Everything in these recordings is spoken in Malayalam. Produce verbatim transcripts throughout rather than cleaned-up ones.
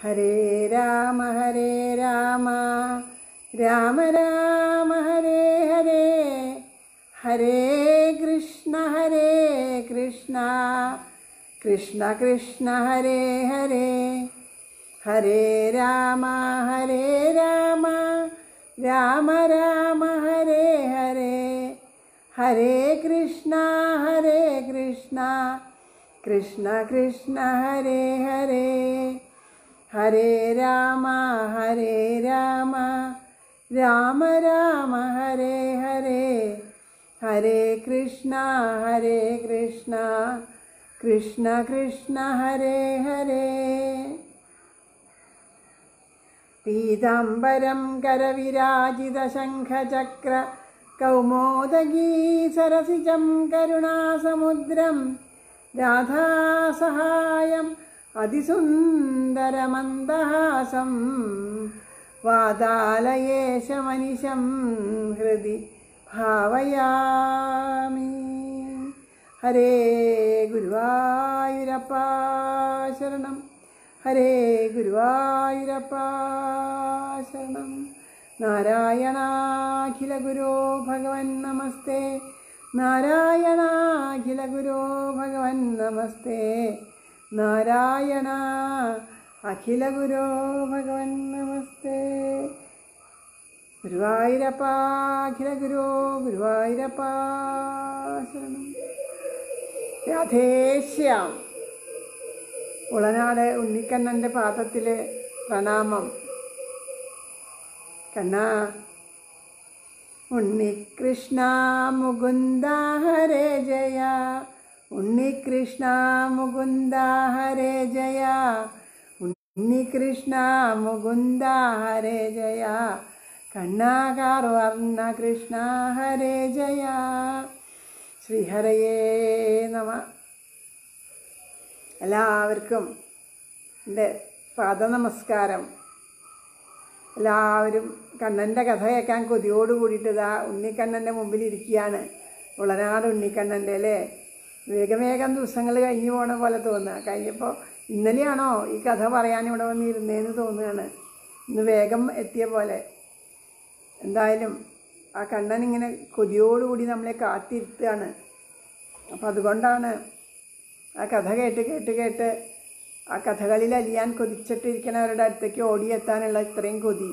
ഹരേ രാമ ഹരേ രാമ രാമ രാമ ഹരേ ഹരേ ഹരേ കൃഷ്ണ ഹരേ കൃഷ്ണ കൃഷ്ണ കൃഷ്ണ ഹരേ ഹരേ ഹരേ രാമ ഹരേ രാമ രാമ രാമ ഹരേ ഹരേ ഹരേ കൃഷ്ണ ഹരേ കൃഷ്ണ കൃഷ്ണ കൃഷ്ണ ഹരേ ഹരേ ഹരേ രാമ ഹരേ രാമ രാമ രാമ ഹരേ ഹരേ ഹരേ കൃഷ്ണ ഹരേ കൃഷ്ണ കൃഷ്ണ കൃഷ്ണ ഹരേ ഹരേ പീതാംബരം കരവിരാജിത ശംഖചക്ര കൗമോദഗീ സരസിജം കരുണാസമുദ്രം രാധാസഹായം അതിസുന്ദരമന്ദഹാസം വാതാലയേശമനിശം ഹൃദി ഭാവയാമി. ഹരേ ഗുരുവായൂരപ്പ ശരണം, ഹരേ ഗുരുവായൂരപ്പ ശരണം. നാരായണാഖില ഗുരോ ഭഗവൻ നമസ്തേ, നാരായണാഖില ഗുരോ ഭഗവൻ നമസ്തേ, നാരായണ അഖില ഗുരോ ഭഗവൻ നമസ്തേ. ഗുരുവായൂരപ്പ അഖില ഗുരോ ഗുരുവായൂരപ്പ ശരണം. രാധേശ്യാം. ഉളനാട് ഉണ്ണിക്കണ്ണൻ്റെ പാദത്തിൽ പ്രണാമം. കണ്ണ ഉണ്ണികൃഷ്ണ മുകുന്ദ ഹരേ ജയ, ഉണ്ണികൃഷ്ണ മുകുന്ദ ഹരേ ജയ, ഉണ്ണികൃഷ്ണ മുകുന്ദ ഹരേ ജയ, കണ്ണാകാർ വർണ്ണ കൃഷ്ണ ഹരേ ജയ. ശ്രീഹരയേ നമ. എല്ലാവർക്കും എൻ്റെ പാദനമസ്കാരം. എല്ലാവരും കണ്ണൻ്റെ കഥ കേൾക്കാൻ കൊതിയോട് കൂടിയിട്ട് ഇതാ ഉണ്ണിക്കണ്ണൻ്റെ മുമ്പിൽ ഇരിക്കുകയാണ്. ഉളനാട് ഉണ്ണിക്കണ്ണൻ്റെ അല്ലേ. വേഗം വേഗം ദിവസങ്ങൾ കഴിഞ്ഞു പോണ പോലെ തോന്നുക. കഴിഞ്ഞപ്പോൾ ഇന്നലെയാണോ ഈ കഥ പറയാൻ ഇവിടെ വന്നിരുന്നതെന്ന് തോന്നുകയാണ്. ഇന്ന് വേഗം എത്തിയ പോലെ. എന്തായാലും ആ കണ്ണൻ ഇങ്ങനെ കൊതിയോടുകൂടി നമ്മളെ കാത്തിരുത്തുകയാണ്. അപ്പം അതുകൊണ്ടാണ് ആ കഥ കേട്ട് കേട്ട് കേട്ട് ആ കഥകളിൽ അലിയാൻ കൊതിച്ചിട്ടിരിക്കുന്നവരുടെ അടുത്തേക്ക് ഓടിയെത്താനുള്ള ഇത്രയും കൊതി.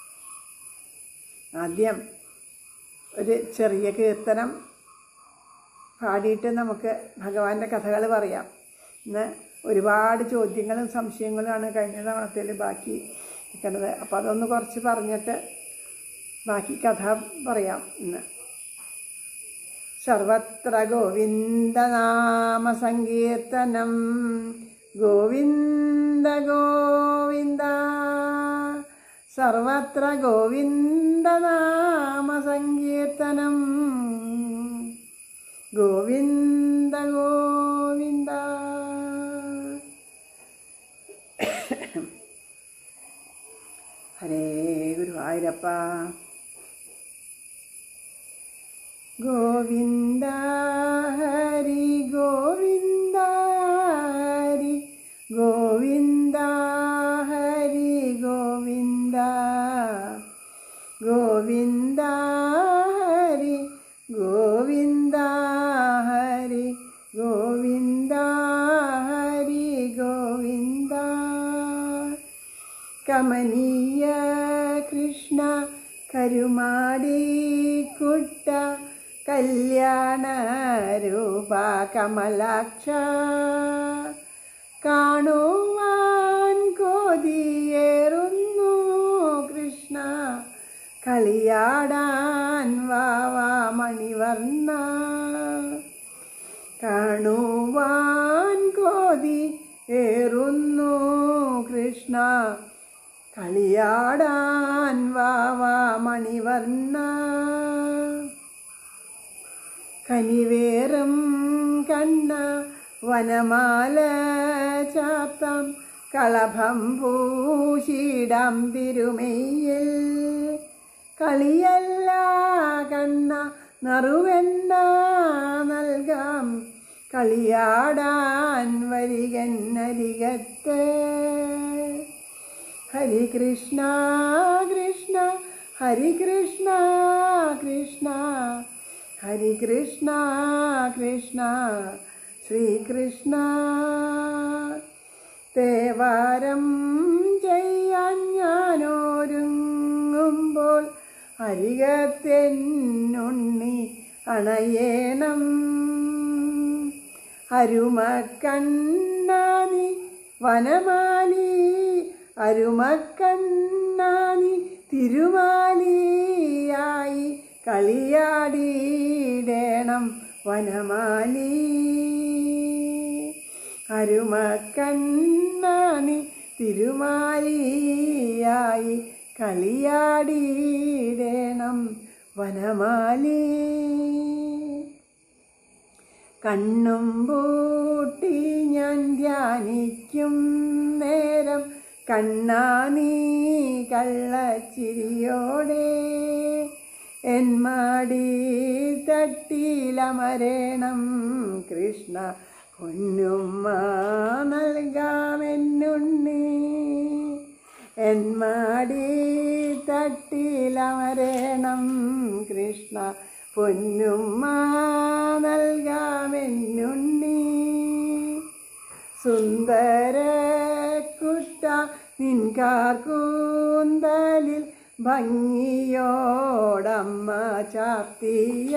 ആദ്യം ഒരു ചെറിയ കീർത്തനം പാടിയിട്ട് നമുക്ക് ഭഗവാന്റെ കഥകൾ പറയാം. ഇന്ന് ഒരുപാട് ചോദ്യങ്ങളും സംശയങ്ങളുമാണ് കഴിഞ്ഞ തവണത്തിൽ ബാക്കി നിൽക്കുന്നത്. അപ്പോൾ അതൊന്ന് കുറച്ച് പറഞ്ഞിട്ട് ബാക്കി കഥ പറയാം. ഇന്ന് സർവത്ര ഗോവിന്ദനാമ സങ്കീർത്തനം, ഗോവിന്ദ ഗോവിന്ദ. സർവത്ര ഗോവിന്ദനാമ സങ്കീർത്തനം, ഗോവിന്ദ ഗോവിന്ദ. ഹരേ ഗുരുവായൂരപ്പ. ഗോവിന്ദ ഹരി ഗോവിന്ദ ഹരി ഗോവിന്ദ ഹരി ഗോവിന്ദ, ഗോവിന്ദ ഹരി ഗോവിന്ദ ഹരി ഗോവിന്ദ ഹരി ഗോവിന്ദ. കമനീയ കൃഷ്ണ കരുമാടി കുട്ട കല്യാണ രൂപ കമലാക്ഷ, കാണുവാൻ കൊതിയേറുന്നു കൃഷ്ണ, കളിയാടാൻ വാവാ മണിവർണ്ണ. കാണുവാൻ കൊതി ഏറുന്നു കൃഷ്ണ, കളിയാടാൻ വാവാ മണിവർണ്ണ. കനിവേറും കണ്ണ വനമാല ചാർത്താം, കളഭം പൂശിടാം തിരുമയിൽ. കളിയല്ല കണ്ണ നറുവെണ്ണ നൽകാം, കളിയാടാൻ വരികന്നരികത്ത്. ഹരി കൃഷ്ണ കൃഷ്ണ ഹരി കൃഷ്ണ കൃഷ്ണ ഹരി കൃഷ്ണ കൃഷ്ണ ശ്രീകൃഷ്ണ. തേവാരം ചെയ്യാൻ ഞാനൊരുങ്ങുമ്പോൾ അരികത്തെന്നുണ്ണി അണയേണം. അരുമക്കണ്ണാനി വനമാലി അരുമക്കണ്ണാനി തിരുമാലിയായി കളിയാടിയിടേണം വനമാലി. അരുമക്കണ്ണാനി തിരുമാലിയായി കളിയാടിയിടേണം വനമാലി. കണ്ണും പൂട്ടി ഞാൻ ധ്യാനിക്കും നേരം കണ്ണാ നീ കള്ളച്ചിരിയോടെ എൻ മാടി തട്ടിലമരേണം കൃഷ്ണ. പൊന്നുമ്മ നൽകാമെന്നുണ്ണി എൻ മാടി തട്ടിലമരേണം കൃഷ്ണ. പൊന്നുമ്മ നൽകാമെന്നുണ്ണി. സുന്ദര കുട്ട നിൻകാർ കൂന്തലിൽ ഭംഗിയോടമ്മ ചാർത്തിയ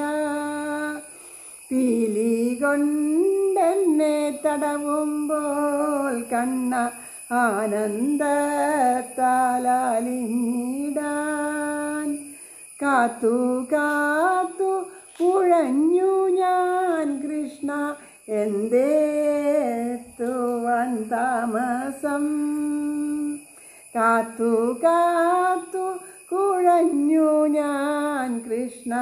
പീലി കൊണ്ടെന്നെ തടവുമ്പോൾ കണ്ണ ആനന്ദത്താലിടാൻ കാത്തു കാത്തു പുഴഞ്ഞു ഞാൻ കൃഷ്ണ. എന്തേത്തുവാൻ താമസം കാത്തു കാത്തു കുഴഞ്ഞു ഞാൻ കൃഷ്ണ.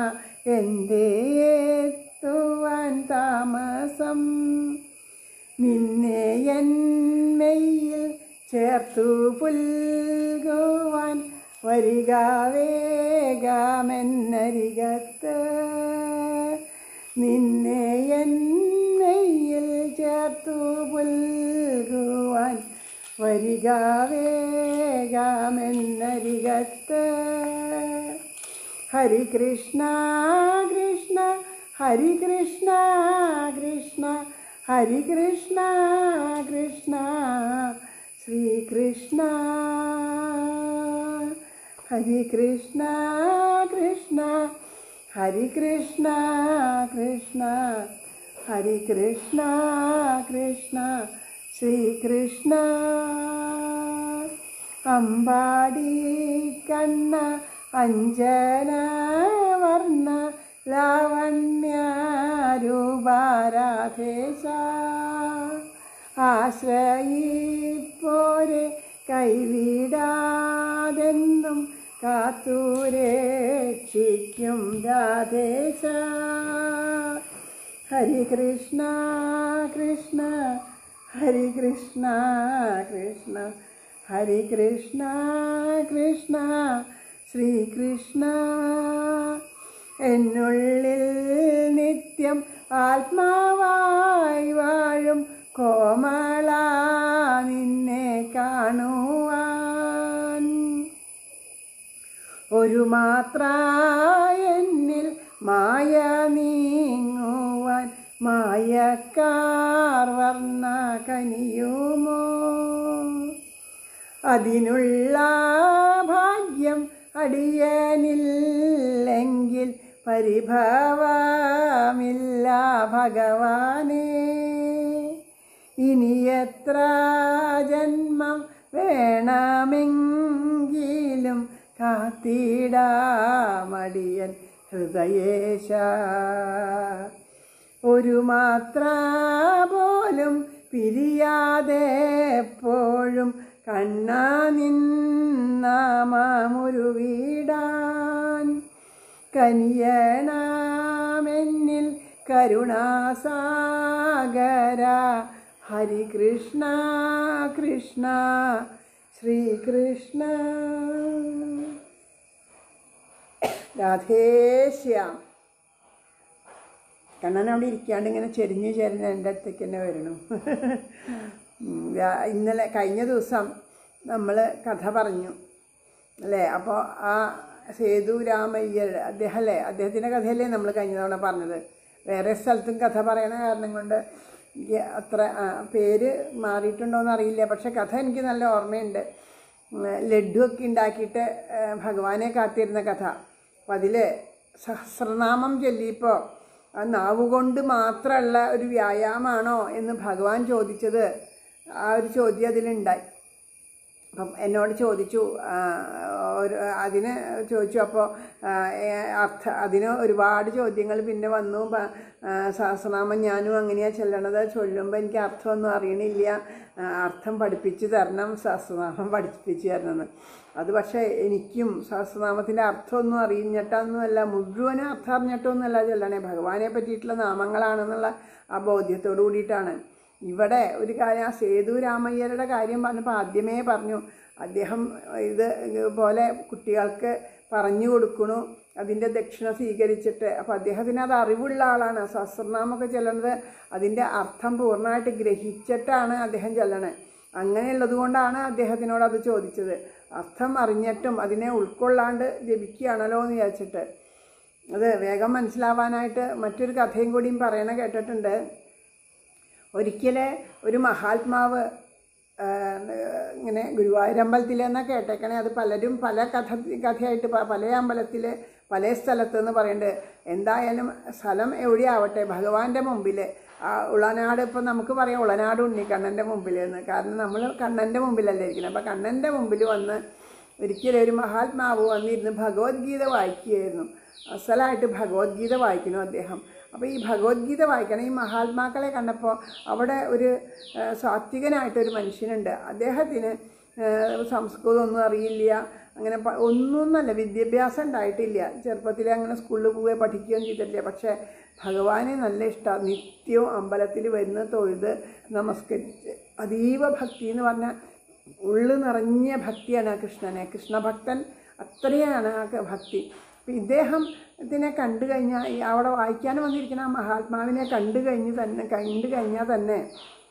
എന്തേത്തുവാൻ താമസം നിന്നെ എന്മയിൽ ചേർത്തു പുൽകുവാൻ വരിക വേഗമെന്നരികത്ത്. നിന്നെ എന്മയിൽ ചേർത്തു പുൽകുവാൻ വരിക വേഗമെന്നരികത്ത്. ഹരി കൃഷ്ണ കൃഷ്ണ ഹരി കൃഷ്ണ കൃഷ്ണ ഹരി കൃഷ്ണ കൃഷ്ണ ശ്രീകൃഷ്ണ. ഹരി കൃഷ്ണ കൃഷ്ണ ഹരി കൃഷ്ണ കൃഷ്ണ ഹരി കൃഷ്ണ കൃഷ്ണ ശ്രീകൃഷ്ണ. അമ്പാടി കണ്ണ അഞ്ജന വർണ്ണ ലാവണ്യരൂപാരാധേശ ആശ്രയിപ്പോരെ കൈവിടാതെന്നും കാത്തുരക്ഷിക്കും രാധേശ. ഹരി കൃഷ്ണ കൃഷ്ണ ഹരി കൃഷ്ണ കൃഷ്ണ ഹരി കൃഷ്ണ കൃഷ്ണ ശ്രീകൃഷ്ണ. എന്നുള്ളിൽ നിത്യം ആത്മാവായി വാഴും കോമള നിന്നെ കാണുവാൻ ഒരു മാത്ര എന്നിൽ മായ നീങ്ങുവാൻ മായക്കാർ വർണ്ണ കനിയുമോ. അതിനുള്ള ഭാഗ്യം അടിയനില്ലെങ്കിൽ പരിഭവമില്ല ഭഗവാനേ. ഇനി എത്ര ജന്മം വേണമെങ്കിലും കാത്തിടാമടിയൻ ഹൃദയേശ. ഒരു മാത്ര പോലും പിരിയാതെ എപ്പോഴും കണ്ണാ നിന്നാമമുരുവിടാൻ കനിയണമെന്നിൽ കരുണാസാഗര. ഹരി കൃഷ്ണ കൃഷ്ണ ശ്രീകൃഷ്ണ. രാധേശ്യാം. കണ്ണൻ അവിടെ ഇരിക്കാണ്ട് ഇങ്ങനെ ചെരിഞ്ഞ് ചെരിഞ്ഞ് എൻ്റെ അടുത്തേക്ക് തന്നെ വരണു. ഇന്നലെ കഴിഞ്ഞ ദിവസം നമ്മൾ കഥ പറഞ്ഞു അല്ലേ. അപ്പോൾ ആ സേതു രാമയ്യർ അദ്ദേഹം അല്ലേ, അദ്ദേഹത്തിൻ്റെ കഥയല്ലേ നമ്മൾ കഴിഞ്ഞ തവണ പറഞ്ഞത്. വേറെ സ്ഥലത്തും കഥ പറയണ കാരണം കൊണ്ട് എനിക്ക് അത്ര പേര് മാറിയിട്ടുണ്ടോയെന്ന് അറിയില്ല. പക്ഷെ കഥ എനിക്ക് നല്ല ഓർമ്മയുണ്ട്. ലഡ്ഡു ഒക്കെ ഉണ്ടാക്കിയിട്ട് ഭഗവാനെ കാത്തിരുന്ന കഥ. അപ്പം അതിൽ സഹസ്രനാമം ചൊല്ലിയപ്പോൾ ആ നാവുകൊണ്ട് മാത്രമുള്ള ഒരു വ്യായാമമാണോ എന്ന് ഭഗവാൻ ചോദിച്ചത്, ആ ഒരു ചോദ്യം അതിലുണ്ടായി. അപ്പം എന്നോട് ചോദിച്ചു, ഒരു അതിന് ചോദിച്ചു. അപ്പോൾ അർത്ഥ അതിന് ഒരുപാട് ചോദ്യങ്ങൾ പിന്നെ വന്നു. സഹസ്രനാമം ഞാനും അങ്ങനെയാണ് ചെല്ലണത്, ചൊല്ലുമ്പോൾ എനിക്ക് അർത്ഥമൊന്നും അറിയണില്ല, അർത്ഥം പഠിപ്പിച്ച് തരണം, സഹസ്രനാമം പഠിപ്പിച്ച് തരണമെന്ന്. അത് പക്ഷേ എനിക്കും സഹസ്രനാമത്തിൻ്റെ അർത്ഥമൊന്നും അറിഞ്ഞിട്ടൊന്നുമല്ല, മുഴുവനും അർത്ഥം അറിഞ്ഞിട്ടൊന്നുമല്ല ചെല്ലണേ, ഭഗവാനെ പറ്റിയിട്ടുള്ള നാമങ്ങളാണെന്നുള്ള ആ ബോധ്യത്തോടു കൂടിയിട്ടാണ്. ഇവിടെ ഒരു കാര്യം, ആ സേതു രാമയ്യരുടെ കാര്യം പറഞ്ഞപ്പോൾ ആദ്യമേ പറഞ്ഞു, അദ്ദേഹം ഇത് പോലെ കുട്ടികൾക്ക് പറഞ്ഞു കൊടുക്കണു അതിൻ്റെ ദക്ഷിണ സ്വീകരിച്ചിട്ട്. അപ്പോൾ അദ്ദേഹത്തിന് അത് അറിവുള്ള ആളാണ്. സഹസ്രനാമൊക്കെ ചെല്ലണത് അതിൻ്റെ അർത്ഥം പൂർണ്ണമായിട്ട് ഗ്രഹിച്ചിട്ടാണ് അദ്ദേഹം ചെല്ലണത്. അങ്ങനെയുള്ളത് കൊണ്ടാണ് അദ്ദേഹത്തിനോട് അത് ചോദിച്ചത്. അർത്ഥം അറിഞ്ഞിട്ടും അതിനെ ഉൾക്കൊള്ളാണ്ട് ജപിക്കുകയാണല്ലോ എന്ന് വിചാരിച്ചിട്ട്. അത് വേഗം മനസ്സിലാവാനായിട്ട് മറ്റൊരു കഥയും കൂടിയും പറയണ കേട്ടിട്ടുണ്ട്. ഒരിക്കൽ ഒരു മഹാത്മാവ് ഇങ്ങനെ ഗുരുവായൂരമ്പലത്തിലെന്നാണ് കേട്ടേക്കണേ, അത് പലരും പല കഥ കഥയായിട്ട് പല അമ്പലത്തിൽ പല സ്ഥലത്തെന്ന് പറയുന്നുണ്ട്. എന്തായാലും സ്ഥലം എവിടെയാവട്ടെ, ഭഗവാന്റെ മുമ്പിൽ ആ ഉളനാട്, ഇപ്പം നമുക്ക് പറയാം ഉളനാട് ഉണ്ണിക്കണ്ണൻ്റെ മുമ്പിൽ എന്ന്, കാരണം നമ്മൾ കണ്ണൻ്റെ മുമ്പിലല്ലേ ഇരിക്കുന്നത്. അപ്പം കണ്ണൻ്റെ മുമ്പിൽ വന്ന് ഒരിക്കലും ഒരു മഹാത്മാവ് വന്നിരുന്ന് ഭഗവത്ഗീത വായിക്കുകയായിരുന്നു. അസലായിട്ട് ഭഗവത്ഗീത വായിക്കുന്നു അദ്ദേഹം. അപ്പോൾ ഈ ഭഗവത്ഗീത വായിക്കണം ഈ മഹാത്മാക്കളെ കണ്ടപ്പോൾ അവിടെ ഒരു സാത്വികനായിട്ടൊരു മനുഷ്യനുണ്ട്. അദ്ദേഹത്തിന് സംസ്കൃതമൊന്നും അറിയില്ല, അങ്ങനെ ഒന്നൊന്നല്ല, വിദ്യാഭ്യാസം ഉണ്ടായിട്ടില്ല, ചെറുപ്പത്തിൽ അങ്ങനെ സ്കൂളിൽ പോവുകയോ പഠിക്കുകയും ചെയ്തിട്ടില്ല. പക്ഷേ ഭഗവാനെ നല്ല ഇഷ്ടമാണ്, നിത്യവും അമ്പലത്തിൽ വരുന്ന തൊഴുത് നമസ്കരിച്ച് അതീവ ഭക്തി എന്ന് പറഞ്ഞാൽ ഉള്ളു നിറഞ്ഞ ഭക്തിയാണ് ആ കൃഷ്ണനെ, കൃഷ്ണഭക്തൻ അത്രയാണ് ആ ഭക്തി. അപ്പം ഇദ്ദേഹം ഇതിനെ കണ്ടു കഴിഞ്ഞാൽ അവിടെ വായിക്കാൻ വന്നിരിക്കുന്ന ആ മഹാത്മാവിനെ കണ്ടു കഴിഞ്ഞ് തന്നെ കണ്ടു കഴിഞ്ഞാൽ തന്നെ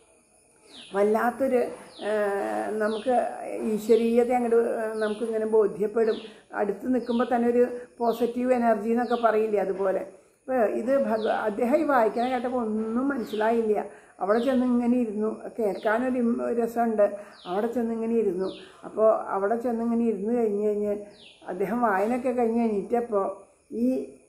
വല്ലാത്തൊരു നമുക്ക് ഈശ്വരീയത അങ്ങോട്ട് നമുക്കിങ്ങനെ ബോധ്യപ്പെടും. അടുത്ത് നിൽക്കുമ്പോൾ തന്നെ ഒരു പോസിറ്റീവ് എനർജി എന്നൊക്കെ പറയില്ലേ, അതുപോലെ. അപ്പോൾ ഇത് ഭഗ അദ്ദേഹം ഈ വായിക്കാൻ കേട്ടപ്പോൾ ഒന്നും മനസ്സിലായില്ല. അവിടെ ചെന്ന് ഇങ്ങനെ ഇരുന്നു, കേൾക്കാനൊരു രസമുണ്ട്. അവിടെ ചെന്ന് ഇങ്ങനെ ഇരുന്നു. അപ്പോൾ അവിടെ ചെന്ന് ഇങ്ങനെ ഇരുന്ന് കഴിഞ്ഞ് കഴിഞ്ഞ് അദ്ദേഹം വായനയൊക്കെ കഴിഞ്ഞ് എണീറ്റപ്പോൾ ഈ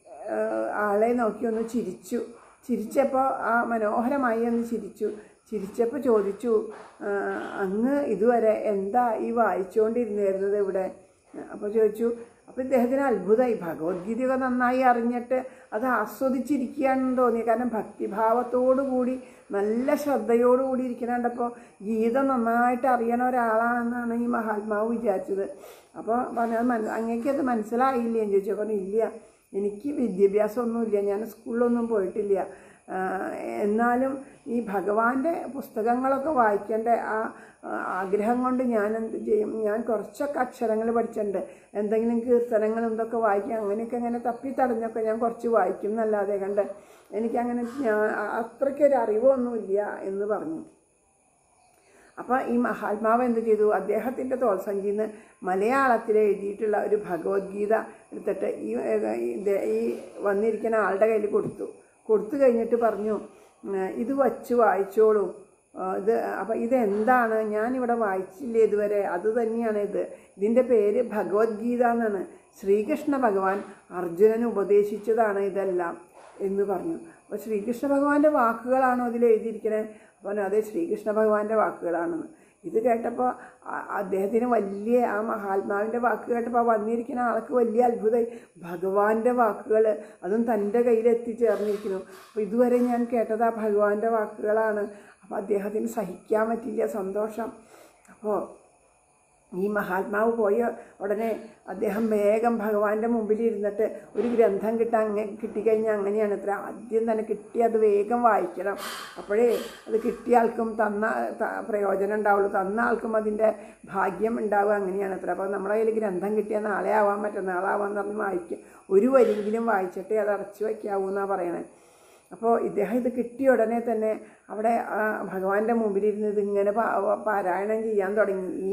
ആളെ നോക്കി ഒന്ന് ചിരിച്ചു. ചിരിച്ചപ്പോൾ ആ മനോഹരമായി ഒന്ന് ചിരിച്ചു. ചിരിച്ചപ്പോൾ ചോദിച്ചു, അങ്ങ് ഇതുവരെ എന്താ ഈ വായിച്ചുകൊണ്ടിരുന്നിരുന്നത് ഇവിടെ? അപ്പോൾ ചോദിച്ചു. അപ്പോൾ ഇദ്ദേഹത്തിന് അത്ഭുതമായി, ഭഗവത്ഗീതയൊക്കെ നന്നായി അറിഞ്ഞിട്ട് അത് ആസ്വദിച്ചിരിക്കുകയാണെന്ന് തോന്നി. കാരണം ഭക്തിഭാവത്തോടു കൂടി നല്ല ശ്രദ്ധയോടുകൂടി ഇരിക്കണുണ്ടപ്പോൾ ഗീത നന്നായിട്ട് അറിയണ ഒരാളാണെന്നാണ് ഈ മഹാത്മാവ് വിചാരിച്ചത്. അപ്പോൾ പറഞ്ഞത് മന അങ്ങേക്കത് മനസ്സിലായില്ലേ എന്ന് ചോദിച്ചു. പറഞ്ഞു, ഇല്ല, എനിക്ക് വിദ്യാഭ്യാസമൊന്നുമില്ല, ഞാൻ സ്കൂളിലൊന്നും പോയിട്ടില്ല, എന്നാലും ഈ ഭഗവാന്റെ പുസ്തകങ്ങളൊക്കെ വായിക്കേണ്ട ആ ആഗ്രഹം കൊണ്ട് ഞാൻ എന്ത് ചെയ്യും, ഞാൻ കുറച്ചൊക്കെ അക്ഷരങ്ങൾ പഠിച്ചിട്ടുണ്ട്, എന്തെങ്കിലും കീർത്തനങ്ങളും ഇതൊക്കെ വായിക്കും, അങ്ങനെയൊക്കെ അങ്ങനെ തപ്പി തടഞ്ഞൊക്കെ ഞാൻ കുറച്ച് വായിക്കും എന്നല്ലാതെ കണ്ട് എനിക്കങ്ങനെ ഞാൻ അത്രയ്ക്കൊരു അറിവൊന്നുമില്ല എന്ന് പറഞ്ഞു. അപ്പോൾ ഈ മഹാത്മാവ് എന്ത് ചെയ്തു, അദ്ദേഹത്തിൻ്റെ തോൾസഞ്ചിയിൽ നിന്ന് മലയാളത്തിൽ എഴുതിയിട്ടുള്ള ഒരു ഭഗവത്ഗീത എടുത്തിട്ട് ഈ ഈ വന്നിരിക്കുന്ന ആളുടെ കയ്യിൽ കൊടുത്തു. കൊടുത്തു കഴിഞ്ഞിട്ട് പറഞ്ഞു, ഇത് വച്ച് വായിച്ചോളൂ. ഇത് അപ്പം ഇതെന്താണ്, ഞാനിവിടെ വായിച്ചില്ലേ ഇതുവരെ, അത് തന്നെയാണ് ഇത്. ഇതിൻ്റെ പേര് ഭഗവത്ഗീത എന്നാണ്. ശ്രീകൃഷ്ണ ഭഗവാൻ അർജുനന് ഉപദേശിച്ചതാണ് ഇതെല്ലാം എന്ന് പറഞ്ഞു. അപ്പോൾ ശ്രീകൃഷ്ണ ഭഗവാന്റെ വാക്കുകളാണോ അതിൽ എഴുതിയിരിക്കണേ? അപ്പോൾ അതെ, ശ്രീകൃഷ്ണ ഭഗവാന്റെ വാക്കുകളാണെന്ന്. ഇത് കേട്ടപ്പോൾ അദ്ദേഹത്തിന് വലിയ, ആ മഹാത്മാവിൻ്റെ വാക്ക് കേട്ടപ്പോൾ വന്നിരിക്കുന്ന ആൾക്ക് വലിയ അത്ഭുതമായി. ഭഗവാന്റെ വാക്കുകൾ, അതും തൻ്റെ കയ്യിൽ എത്തിച്ചേർന്നിരിക്കുന്നു. അപ്പോൾ ഇതുവരെ ഞാൻ കേട്ടത് ആ ഭഗവാന്റെ വാക്കുകളാണ്. അപ്പോൾ അദ്ദേഹത്തിന് സഹിക്കാൻ പറ്റില്ല സന്തോഷം. അപ്പോൾ ഈ മഹാത്മാവ് പോയ ഉടനെ അദ്ദേഹം വേഗം ഭഗവാന്റെ മുമ്പിൽ ഇരുന്നിട്ട് ഒരു ഗ്രന്ഥം കിട്ടാൻ അങ്ങനെ കിട്ടിക്കഴിഞ്ഞാൽ അങ്ങനെയാണ് അത്ര, ആദ്യം തന്നെ കിട്ടി അത് വേഗം വായിക്കണം. അപ്പോഴേ അത് കിട്ടിയ ആൾക്കും തന്ന പ്രയോജനം ഉണ്ടാവുള്ളൂ, തന്ന ആൾക്കും അതിൻ്റെ ഭാഗ്യം ഉണ്ടാവുക, അങ്ങനെയാണ് അത്ര. അപ്പോൾ നമ്മുടെ കയ്യിൽ ഗ്രന്ഥം കിട്ടിയാൽ നാളെ ആവാൻ മറ്റന്നാളാവാന്ന് പറഞ്ഞ് വായിക്കുക, ഒരു വരിയെങ്കിലും വായിച്ചിട്ടേ അത് അടച്ചു വയ്ക്കാവൂ എന്നാണ് പറയണത്. അപ്പോൾ ഇദ്ദേഹം ഇത് കിട്ടിയ ഉടനെ തന്നെ അവിടെ ഭഗവാന്റെ മുമ്പിലിരുന്ന് ഇതിങ്ങനെ പാരായണം ചെയ്യാൻ തുടങ്ങി ഈ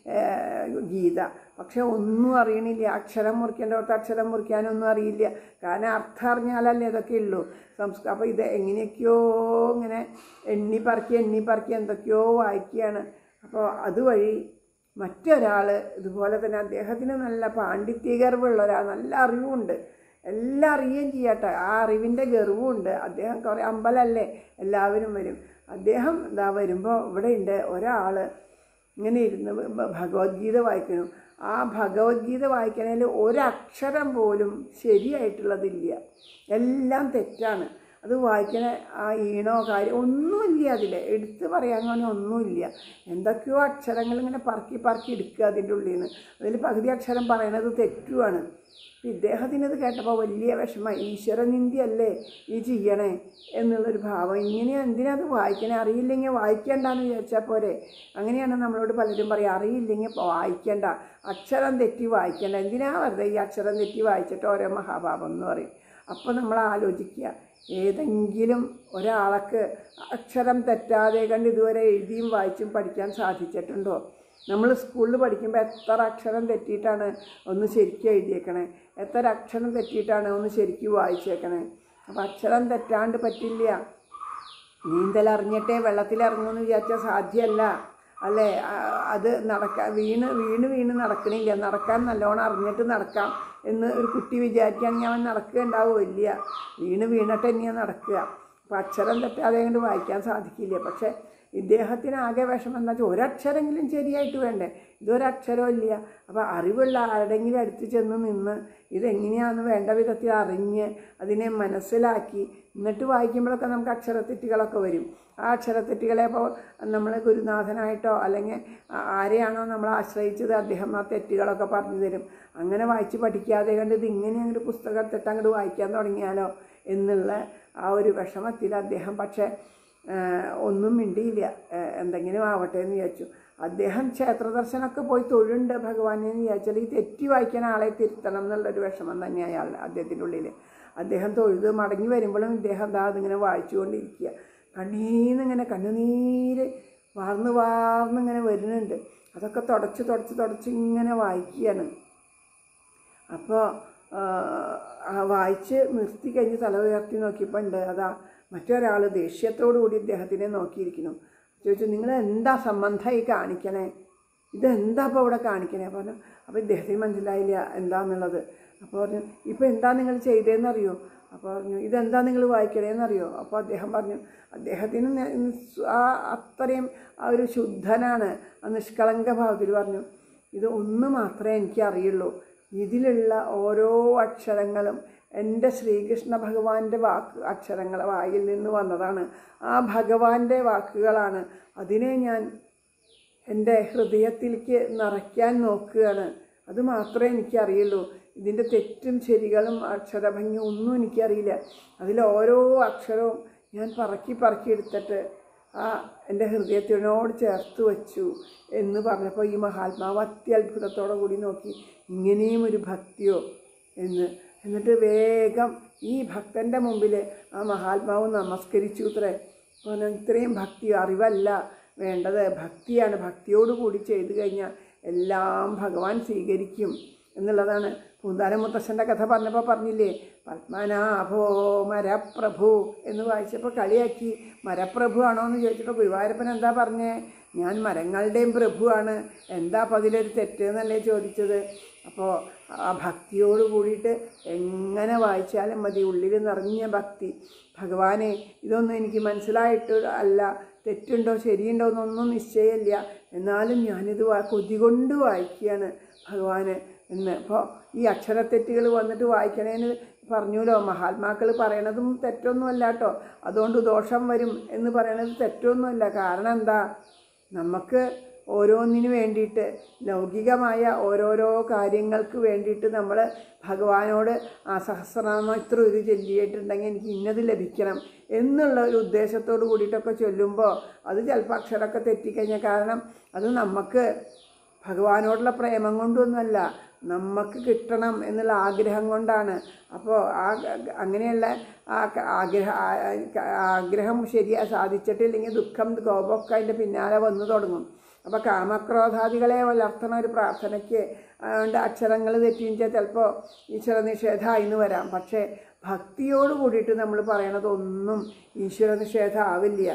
ഗീത. പക്ഷെ ഒന്നും അറിയണില്ല, അക്ഷരം മുറിക്കേണ്ടവർക്ക് അക്ഷരം മുറിക്കാനൊന്നും അറിയില്ല. കാരണം അർത്ഥം അറിഞ്ഞാലല്ലേ ഇതൊക്കെ ഉള്ളൂ സംസ്കൃതം. അപ്പോൾ ഇത് എങ്ങനെയൊക്കെയോ ഇങ്ങനെ എണ്ണി പറക്കി എണ്ണി പറക്കി എന്തൊക്കെയോ വായിക്കുകയാണ്. അപ്പോൾ അതുവഴി മറ്റൊരാൾ ഇതുപോലെ തന്നെ അദ്ദേഹത്തിന് നല്ല പാണ്ഡിത്യ ഗർവുള്ള ഒരാൾ, നല്ല അറിവുണ്ട്, എല്ലാം അറിയുകയും ചെയ്യട്ടെ, ആ അറിവിൻ്റെ ഗർവുണ്ട്. അദ്ദേഹം കുറേ അമ്പലമല്ലേ എല്ലാവരും വരും. അദ്ദേഹം ഇതാ വരുമ്പോൾ ഇവിടെ ഉണ്ട് ഒരാൾ ഇങ്ങനെ ഇരുന്ന് ഭഗവത്ഗീത വായിക്കുന്നു. ആ ഭഗവത്ഗീത വായിക്കണതിൽ ഒരക്ഷരം പോലും ശരിയായിട്ടുള്ളതില്ല, എല്ലാം തെറ്റാണ്. അത് വായിക്കണ ആ ഈണോ കാര്യം ഒന്നുമില്ല, അതിൽ എടുത്ത് പറയാൻ അങ്ങനെ ഒന്നുമില്ല. എന്തൊക്കെയോ അക്ഷരങ്ങൾ ഇങ്ങനെ പറക്കി പറക്കി എടുക്കുക അതിൻ്റെ ഉള്ളിൽ നിന്ന്. അതിൽ പകുതി അക്ഷരം പറയണത് തെറ്റുമാണ്. ഇദ്ദേഹത്തിനത് കേട്ടപ്പോൾ വലിയ വിഷമം. ഈശ്വരനിന്ദിയല്ലേ ഈ ചെയ്യണേ എന്നുള്ളൊരു ഭാവം. ഇങ്ങനെ എന്തിനത് വായിക്കണേ, അറിയില്ലെങ്കിൽ വായിക്കേണ്ടെന്ന് വിചാരിച്ചാൽ പോരെ. അങ്ങനെയാണ് നമ്മളോട് പലരും പറയുക, അറിയില്ലെങ്കിൽ വായിക്കേണ്ട, അക്ഷരം തെറ്റി വായിക്കേണ്ട, എന്തിനാ വെറുതെ ഈ അക്ഷരം തെറ്റി വായിച്ചിട്ട് ഓരോ മഹാഭാവം എന്ന് പറയും. അപ്പോൾ നമ്മൾ ആലോചിക്കുക, ഏതെങ്കിലും ഒരാൾക്ക് അക്ഷരം തെറ്റാതെ കണ്ട് ഇതുവരെ എഴുതിയും വായിച്ചും പഠിക്കാൻ സാധിച്ചിട്ടുണ്ടോ? നമ്മൾ സ്കൂളിൽ പഠിക്കുമ്പോൾ എത്ര അക്ഷരം തെറ്റിയിട്ടാണ് ഒന്ന് ശരിക്കും എഴുതിയേക്കണേ, എത്ര അക്ഷരം തെറ്റിയിട്ടാണ് ഒന്ന് ശരിക്കും വായിച്ചേക്കണേ. അപ്പോൾ അക്ഷരം തെറ്റാണ്ട് പറ്റില്ല. നീന്തൽ അറിഞ്ഞിട്ടേ വെള്ളത്തിലിറങ്ങുമെന്ന് വിചാരിച്ചാൽ സാധ്യമല്ല അല്ലേ? അത് നടക്കാൻ വീണ് വീണ് വീണ് നടക്കണില്ല. നടക്കാൻ നല്ലോണം അറിഞ്ഞിട്ട് നടക്കാം എന്ന് ഒരു കുട്ടി വിചാരിക്കുകയാണെങ്കിൽ അവൻ നടക്കുക ഉണ്ടാവുമില്ല, വീണ് വീണിട്ട് തന്നെയാണ് നടക്കുക. അപ്പോൾ അക്ഷരം തെറ്റാതെ കൊണ്ട് വായിക്കാൻ സാധിക്കില്ല. പക്ഷേ ഇദ്ദേഹത്തിന് ആകെ വിഷമം എന്താ വെച്ചാൽ ഒരക്ഷരമെങ്കിലും ശരിയായിട്ട് വേണ്ടേ, ഇതൊരക്ഷരവും ഇല്ല. അപ്പോൾ അറിവുള്ള ആരുടെങ്കിലും അടുത്ത് ചെന്ന് നിന്ന് ഇതെങ്ങനെയാണെന്ന് വേണ്ട വിധത്തിൽ അറിഞ്ഞ് അതിനെ മനസ്സിലാക്കി എന്നിട്ട് വായിക്കുമ്പോഴൊക്കെ നമുക്ക് അക്ഷരത്തെറ്റുകളൊക്കെ വരും. ആ അക്ഷരത്തെറ്റുകളെ ഇപ്പോൾ നമ്മൾ ഗുരുനാഥനായിട്ടോ അല്ലെങ്കിൽ ആരെയാണോ നമ്മൾ ആശ്രയിച്ചത് അദ്ദേഹം ആ തെറ്റുകളൊക്കെ പറഞ്ഞു തരും. അങ്ങനെ വായിച്ച് പഠിക്കാതെ കണ്ട് ഇത് ഇങ്ങനെ അങ്ങോട്ട് പുസ്തകത്തിട്ട് അങ്ങോട്ട് വായിക്കാൻ തുടങ്ങിയാലോ എന്നുള്ള ആ ഒരു വിഷമത്തിൽ അദ്ദേഹം പക്ഷേ ഒന്നും മിണ്ടിയില്ല. എന്തെങ്കിലും ആവട്ടെ എന്ന് വിചാരിച്ചു. അദ്ദേഹം ക്ഷേത്ര ദർശനമൊക്കെ പോയി തൊഴുണ്ട് ഭഗവാനെ എന്ന് വിചാരിച്ചാൽ ഈ തെറ്റി വായിക്കാൻ ആളെ തിരുത്തണം എന്നുള്ളൊരു വിഷമം തന്നെ അയാൾ അദ്ദേഹത്തിൻ്റെ ഉള്ളിൽ. അദ്ദേഹം തൊഴുത് മടങ്ങി വരുമ്പോഴും ഇദ്ദേഹം എന്താ അതിങ്ങനെ വായിച്ചുകൊണ്ടിരിക്കുക. കണ്ണീന്നിങ്ങനെ കണ്ണുനീര് വാർന്ന് വാർന്നിങ്ങനെ വരുന്നുണ്ട്. അതൊക്കെ തുടച്ച് തുടച്ച് തുടച്ച് ഇങ്ങനെ വായിക്കുകയാണ്. അപ്പോൾ വായിച്ച് നിർത്തി കഴിഞ്ഞ് തല ഉയർത്തി നോക്കിയപ്പോൾ ഉണ്ട് അതാ മറ്റൊരാൾ ദേഷ്യത്തോടു കൂടി ഇദ്ദേഹത്തിനെ നോക്കിയിരിക്കുന്നു. ചോദിച്ചു, നിങ്ങൾ എന്താ സംബന്ധമായി കാണിക്കണേ, ഇതെന്താ അപ്പോൾ ഇവിടെ കാണിക്കണേ പറഞ്ഞു. അപ്പോൾ ഇദ്ദേഹത്തിന് മനസ്സിലായില്ല എന്താണെന്നുള്ളത്. അപ്പോൾ പറഞ്ഞു, ഇപ്പോൾ എന്താ നിങ്ങൾ ചെയ്തതെന്നറിയോ? അപ്പോൾ പറഞ്ഞു, ഇതെന്താ നിങ്ങൾ വായിക്കണേന്നറിയോ? അപ്പോൾ അദ്ദേഹം പറഞ്ഞു, അദ്ദേഹത്തിന് ആ അത്രയും ആ ഒരു ശുദ്ധനാണ്, ആ നിഷ്കളങ്ക ഭാവത്തിൽ പറഞ്ഞു, ഇത് ഒന്ന് മാത്രമേ എനിക്കറിയുള്ളൂ, ഇതിലുള്ള ഓരോ അക്ഷരങ്ങളും എൻ്റെ ശ്രീകൃഷ്ണ ഭഗവാന്റെ വാക്ക് അക്ഷരങ്ങൾ വായിൽ നിന്ന് വന്നതാണ്, ആ ഭഗവാന്റെ വാക്കുകളാണ്. അതിനെ ഞാൻ എൻ്റെ ഹൃദയത്തിലേക്ക് നിറയ്ക്കാൻ നോക്കുകയാണ്. അത് മാത്രമേ എനിക്കറിയുള്ളൂ. ഇതിൻ്റെ തെറ്റും ശരികളും അക്ഷരഭംഗി ഒന്നും എനിക്കറിയില്ല. അതിൽ ഓരോ അക്ഷരവും ഞാൻ പറക്കി പറക്കി എടുത്തിട്ട് ആ എൻ്റെ ഹൃദയത്തിനോട് ചേർത്ത് വച്ചു എന്ന് പറഞ്ഞപ്പോൾ ഈ മഹാത്മാവ് അത്യത്ഭുതത്തോടു കൂടി നോക്കി, ഇങ്ങനെയും ഒരു ഭക്തിയോ എന്ന്. എന്നിട്ട് വേഗം ഈ ഭക്തൻ്റെ മുമ്പിൽ ആ മഹാത്മാവ് നമസ്കരിച്ചു. ഇത്രേ പറഞ്ഞു, ഇത്രയും ഭക്തി അറിവല്ല വേണ്ടത്, ഭക്തിയാണ്. ഭക്തിയോടുകൂടി ചെയ്തു കഴിഞ്ഞാൽ എല്ലാം ഭഗവാൻ സ്വീകരിക്കും എന്നുള്ളതാണ്. പൂന്താനം മുത്തശ്ശൻ്റെ കഥ പറഞ്ഞപ്പോൾ പറഞ്ഞില്ലേ, പത്മനാഭോ മരപ്രഭു എന്ന് വായിച്ചപ്പോൾ കളിയാക്കി. മരപ്രഭു ആണോ എന്ന് ചോദിച്ചപ്പോൾ ഗുരുവായൂരപ്പൻ എന്താ പറഞ്ഞേ, ഞാൻ മരങ്ങളുടെയും പ്രഭുവാണ്, എന്താ അപ്പോൾ അതിലൊരു തെറ്റെന്നല്ലേ ചോദിച്ചത്. അപ്പോൾ ആ ഭക്തിയോട് കൂടിയിട്ട് എങ്ങനെ വായിച്ചാലും മതി, ഉള്ളിൽ നിറഞ്ഞ ഭക്തി. ഭഗവാനെ ഇതൊന്നും എനിക്ക് മനസ്സിലായിട്ട് അല്ല, തെറ്റുണ്ടോ ശരിയുണ്ടോ എന്നൊന്നും നിശ്ചയമില്ല, എന്നാലും ഞാനിത് കൊതി കൊണ്ട് വായിക്കുകയാണ് ഭഗവാന് എന്ന്. അപ്പോൾ ഈ അക്ഷരത്തെറ്റുകൾ വന്നിട്ട് വായിക്കണേന്ന് പറഞ്ഞുല്ലോ, മഹാത്മാക്കൾ പറയണതും തെറ്റൊന്നുമല്ല കേട്ടോ. അതുകൊണ്ട് ദോഷം വരും എന്ന് പറയണത് തെറ്റൊന്നുമല്ല. കാരണം എന്താ, നമുക്ക് ഓരോന്നിനു വേണ്ടിയിട്ട് ലൗകികമായ ഓരോരോ കാര്യങ്ങൾക്ക് വേണ്ടിയിട്ട് നമ്മൾ ഭഗവാനോട് ആ സഹസ്രനാമം ഇത്ര ഒരു ചൊല്ലിയിട്ടുണ്ടെങ്കിൽ എനിക്ക് ഇന്നത് ലഭിക്കണം എന്നുള്ള ഒരു ഉദ്ദേശത്തോട് കൂടിയിട്ടൊക്കെ ചൊല്ലുമ്പോൾ അത് ചിലപ്പോൾ അക്ഷരമൊക്കെ തെറ്റിക്കഴിഞ്ഞാൽ, കാരണം അത് നമുക്ക് ഭഗവാനോടുള്ള പ്രേമം കൊണ്ടൊന്നുമല്ല, നമുക്ക് കിട്ടണം എന്നുള്ള ആഗ്രഹം കൊണ്ടാണ്. അപ്പോൾ ആ അങ്ങനെയുള്ള ആ ആഗ്രഹ ആഗ്രഹം ശരിയാ സാധിച്ചിട്ടില്ലെങ്കിൽ ദുഃഖം കോപമൊക്കെ അതിൻ്റെ പിന്നാലെ വന്നു തുടങ്ങും. അപ്പോൾ കാമക്രോധാദികളെ വളർത്തുന്ന ഒരു പ്രാർത്ഥനയ്ക്ക് അതുകൊണ്ട് അക്ഷരങ്ങൾ തെറ്റിച്ചാൽ ചിലപ്പോൾ ഈശ്വര നിഷേധമായി എന്ന് വരാം. പക്ഷേ ഭക്തിയോട് കൂടിയിട്ട് നമ്മൾ പറയണതൊന്നും ഈശ്വര നിഷേധം ആവില്ല.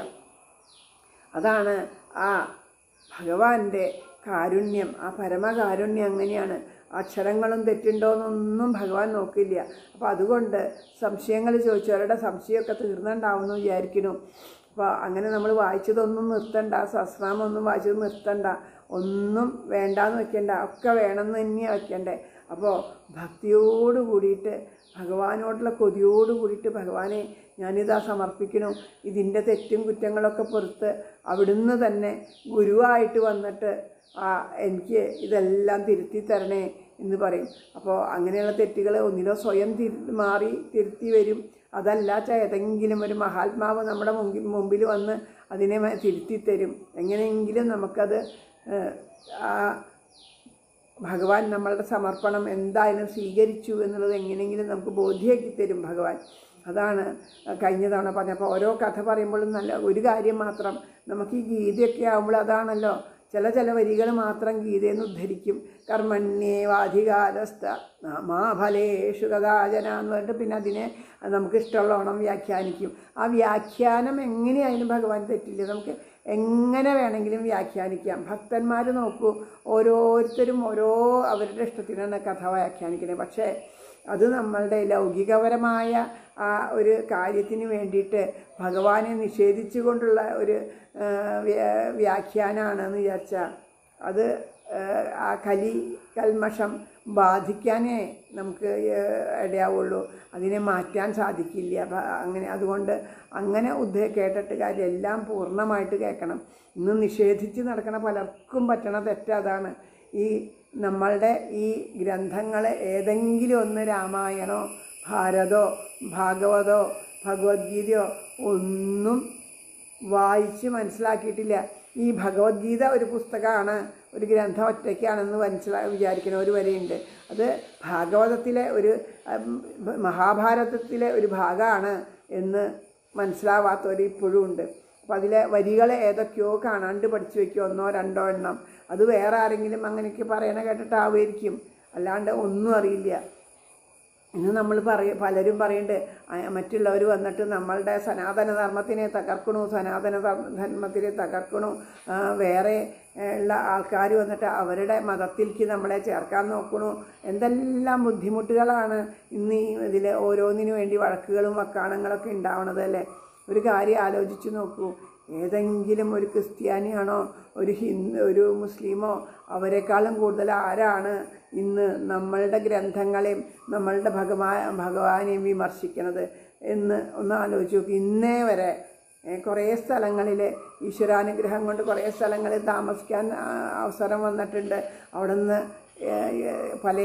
അതാണ് ആ ഭഗവാന്റെ കാരുണ്യം, ആ പരമകാരുണ്യം അങ്ങനെയാണ്. അക്ഷരങ്ങളും തെറ്റുണ്ടോയെന്നൊന്നും ഭഗവാൻ നോക്കില്ല. അപ്പോൾ അതുകൊണ്ട് സംശയങ്ങൾ ചോദിച്ചവരുടെ സംശയമൊക്കെ തീർന്നുണ്ടാവുമെന്ന് വിചാരിക്കുന്നു. അപ്പോൾ അങ്ങനെ നമ്മൾ വായിച്ചതൊന്നും നിർത്തണ്ട, സഹസ്രനാമൊന്നും വായിച്ചത് നിർത്തണ്ട, ഒന്നും വേണ്ടാന്ന് വെക്കണ്ട, ഒക്കെ വേണമെന്ന് തന്നെയാണ് വെക്കണ്ടേ. അപ്പോൾ ഭക്തിയോട് കൂടിയിട്ട് ഭഗവാനോടുള്ള കൊതിയോട് കൂടിയിട്ട് ഭഗവാനെ ഞാനിതാ സമർപ്പിക്കുന്നു, ഇതിൻ്റെ തെറ്റും കുറ്റങ്ങളൊക്കെ പുറത്ത് അവിടുന്ന് തന്നെ ഗുരുവായിട്ട് വന്നിട്ട് ആ എനിക്ക് ഇതെല്ലാം തിരുത്തി തരണേ എന്ന് പറയും. അപ്പോൾ അങ്ങനെയുള്ള തെറ്റുകൾ ഒന്നിലോ സ്വയം തിരു മാറി തിരുത്തി വരും, അതല്ല ഏതെങ്കിലും ഒരു മഹാത്മാവ് നമ്മുടെ മുമ്പിൽ മുമ്പിൽ വന്ന് അതിനെ തിരുത്തി തരും. എങ്ങനെയെങ്കിലും നമുക്കത് ആ ഭഗവാൻ നമ്മളുടെ സമർപ്പണം എന്തായാലും സ്വീകരിച്ചു എന്നുള്ളത് എങ്ങനെയെങ്കിലും നമുക്ക് ബോധ്യമാക്കി തരും ഭഗവാൻ. അതാണ് കഴിഞ്ഞ തവണ പറഞ്ഞപ്പോൾ ഓരോ കഥ പറയുമ്പോഴും നല്ല ഒരു കാര്യം മാത്രം, നമുക്ക് ഈ ഗീതയൊക്കെ ആകുമ്പോൾ അതാണല്ലോ ചില ചില വരികൾ മാത്രം ഗീതയിൽ നിന്ന് ഉദ്ധരിക്കും. കർമ്മണ്യേവാധികാരസ്ഥ നാമാഫലേഷു കഥാചന എന്ന് പറഞ്ഞിട്ട് പിന്നെ അതിനെ നമുക്ക് ഇഷ്ടമുള്ളവണ്ണം വ്യാഖ്യാനിക്കും. ആ വ്യാഖ്യാനം എങ്ങനെയായാലും ഭഗവാൻ തെറ്റില്ല, നമുക്ക് എങ്ങനെ വേണമെങ്കിലും വ്യാഖ്യാനിക്കാം. ഭക്തന്മാർ നോക്കൂ, ഓരോരുത്തരും ഓരോ അവരുടെ ഇഷ്ടത്തിനാണ് കഥ വ്യാഖ്യാനിക്കുന്നത്. പക്ഷേ അത് നമ്മളുടെ ലൗകികപരമായ ആ ഒരു കാര്യത്തിന് വേണ്ടിയിട്ട് ഭഗവാനെ നിഷേധിച്ചു കൊണ്ടുള്ള ഒരു വ്യാഖ്യാനമാണെന്ന് വിചാരിച്ചാൽ അത് ആ കലി കൽമഷം ബാധിക്കാനേ നമുക്ക് ഇടയാവുള്ളൂ, അതിനെ മാറ്റാൻ സാധിക്കില്ല. അങ്ങനെ അതുകൊണ്ട് അങ്ങനെ ഉദ്ധ കേട്ടിട്ട് കാര്യം എല്ലാം പൂർണ്ണമായിട്ട് കേൾക്കണം. ഇന്ന് നിഷേധിച്ച് നടക്കണ പലർക്കും പറ്റണ തെറ്റതാണ്. ഈ നമ്മളുടെ ഈ ഗ്രന്ഥങ്ങൾ ഏതെങ്കിലും ഒന്ന് രാമായണോ ഭാരതോ ഭാഗവതോ ഭഗവത്ഗീതയോ ഒന്നും വായിച്ച് മനസ്സിലാക്കിയിട്ടില്ല. ഈ ഭഗവത്ഗീത ഒരു പുസ്തകമാണ്, ഒരു ഗ്രന്ഥം ഒറ്റയ്ക്കാണെന്ന് മനസ്സിലാ വിചാരിക്കുന്ന ഒരു വരെയുണ്ട്. അത് ഭാഗവതത്തിലെ ഒരു മഹാഭാരതത്തിലെ ഒരു ഭാഗമാണ് എന്ന് മനസ്സിലാവാത്തവർ ഇപ്പോഴും ഉണ്ട്. അപ്പോൾ അതിലെ വരികൾ ഏതൊക്കെയോ കാണാണ്ട് പഠിച്ചു വയ്ക്കും, ഒന്നോ രണ്ടോ എണ്ണം. അത് വേറെ ആരെങ്കിലും അങ്ങനെയൊക്കെ പറയണ കേട്ടിട്ടാവുമായിരിക്കും, അല്ലാണ്ട് ഒന്നും അറിയില്ല. ഇന്ന് നമ്മൾ പറയ പലരും പറയുന്നുണ്ട് മറ്റുള്ളവർ വന്നിട്ട് നമ്മളുടെ സനാതനധർമ്മത്തിനെ തകർക്കണു, സനാതന ധർമ്മത്തിനെ തകർക്കണു, വേറെ ഉള്ള ആൾക്കാർ വന്നിട്ട് അവരുടെ മതത്തിലേക്ക് നമ്മളെ ചേർക്കാൻ നോക്കണു. എന്തെല്ലാം ബുദ്ധിമുട്ടുകളാണ് ഇന്ന് ഈ ഇതിൽ ഓരോന്നിനു വേണ്ടി വഴക്കുകളും വക്കാണങ്ങളൊക്കെ ഉണ്ടാവണത് അല്ലേ. ഒരു കാര്യം ആലോചിച്ച് നോക്കൂ, ഏതെങ്കിലും ഒരു ക്രിസ്ത്യാനിയാണോ ഒരു ഹിന്ദു ഒരു മുസ്ലിമോ അവരെക്കാളും കൂടുതൽ ആരാണ് ഇന്ന് നമ്മളുടെ ഗ്രന്ഥങ്ങളെയും നമ്മളുടെ ഭഗവാ ഭഗവാനെയും വിമർശിക്കുന്നത് എന്ന് ഒന്ന് ആലോചിച്ച് നോക്കി. ഇന്നേ വരെ കുറേ സ്ഥലങ്ങളിൽ ഈശ്വരാനുഗ്രഹം കൊണ്ട് കുറേ സ്ഥലങ്ങളിൽ താമസിക്കാൻ അവസരം വന്നിട്ടുണ്ട്. അവിടെ നിന്ന് പല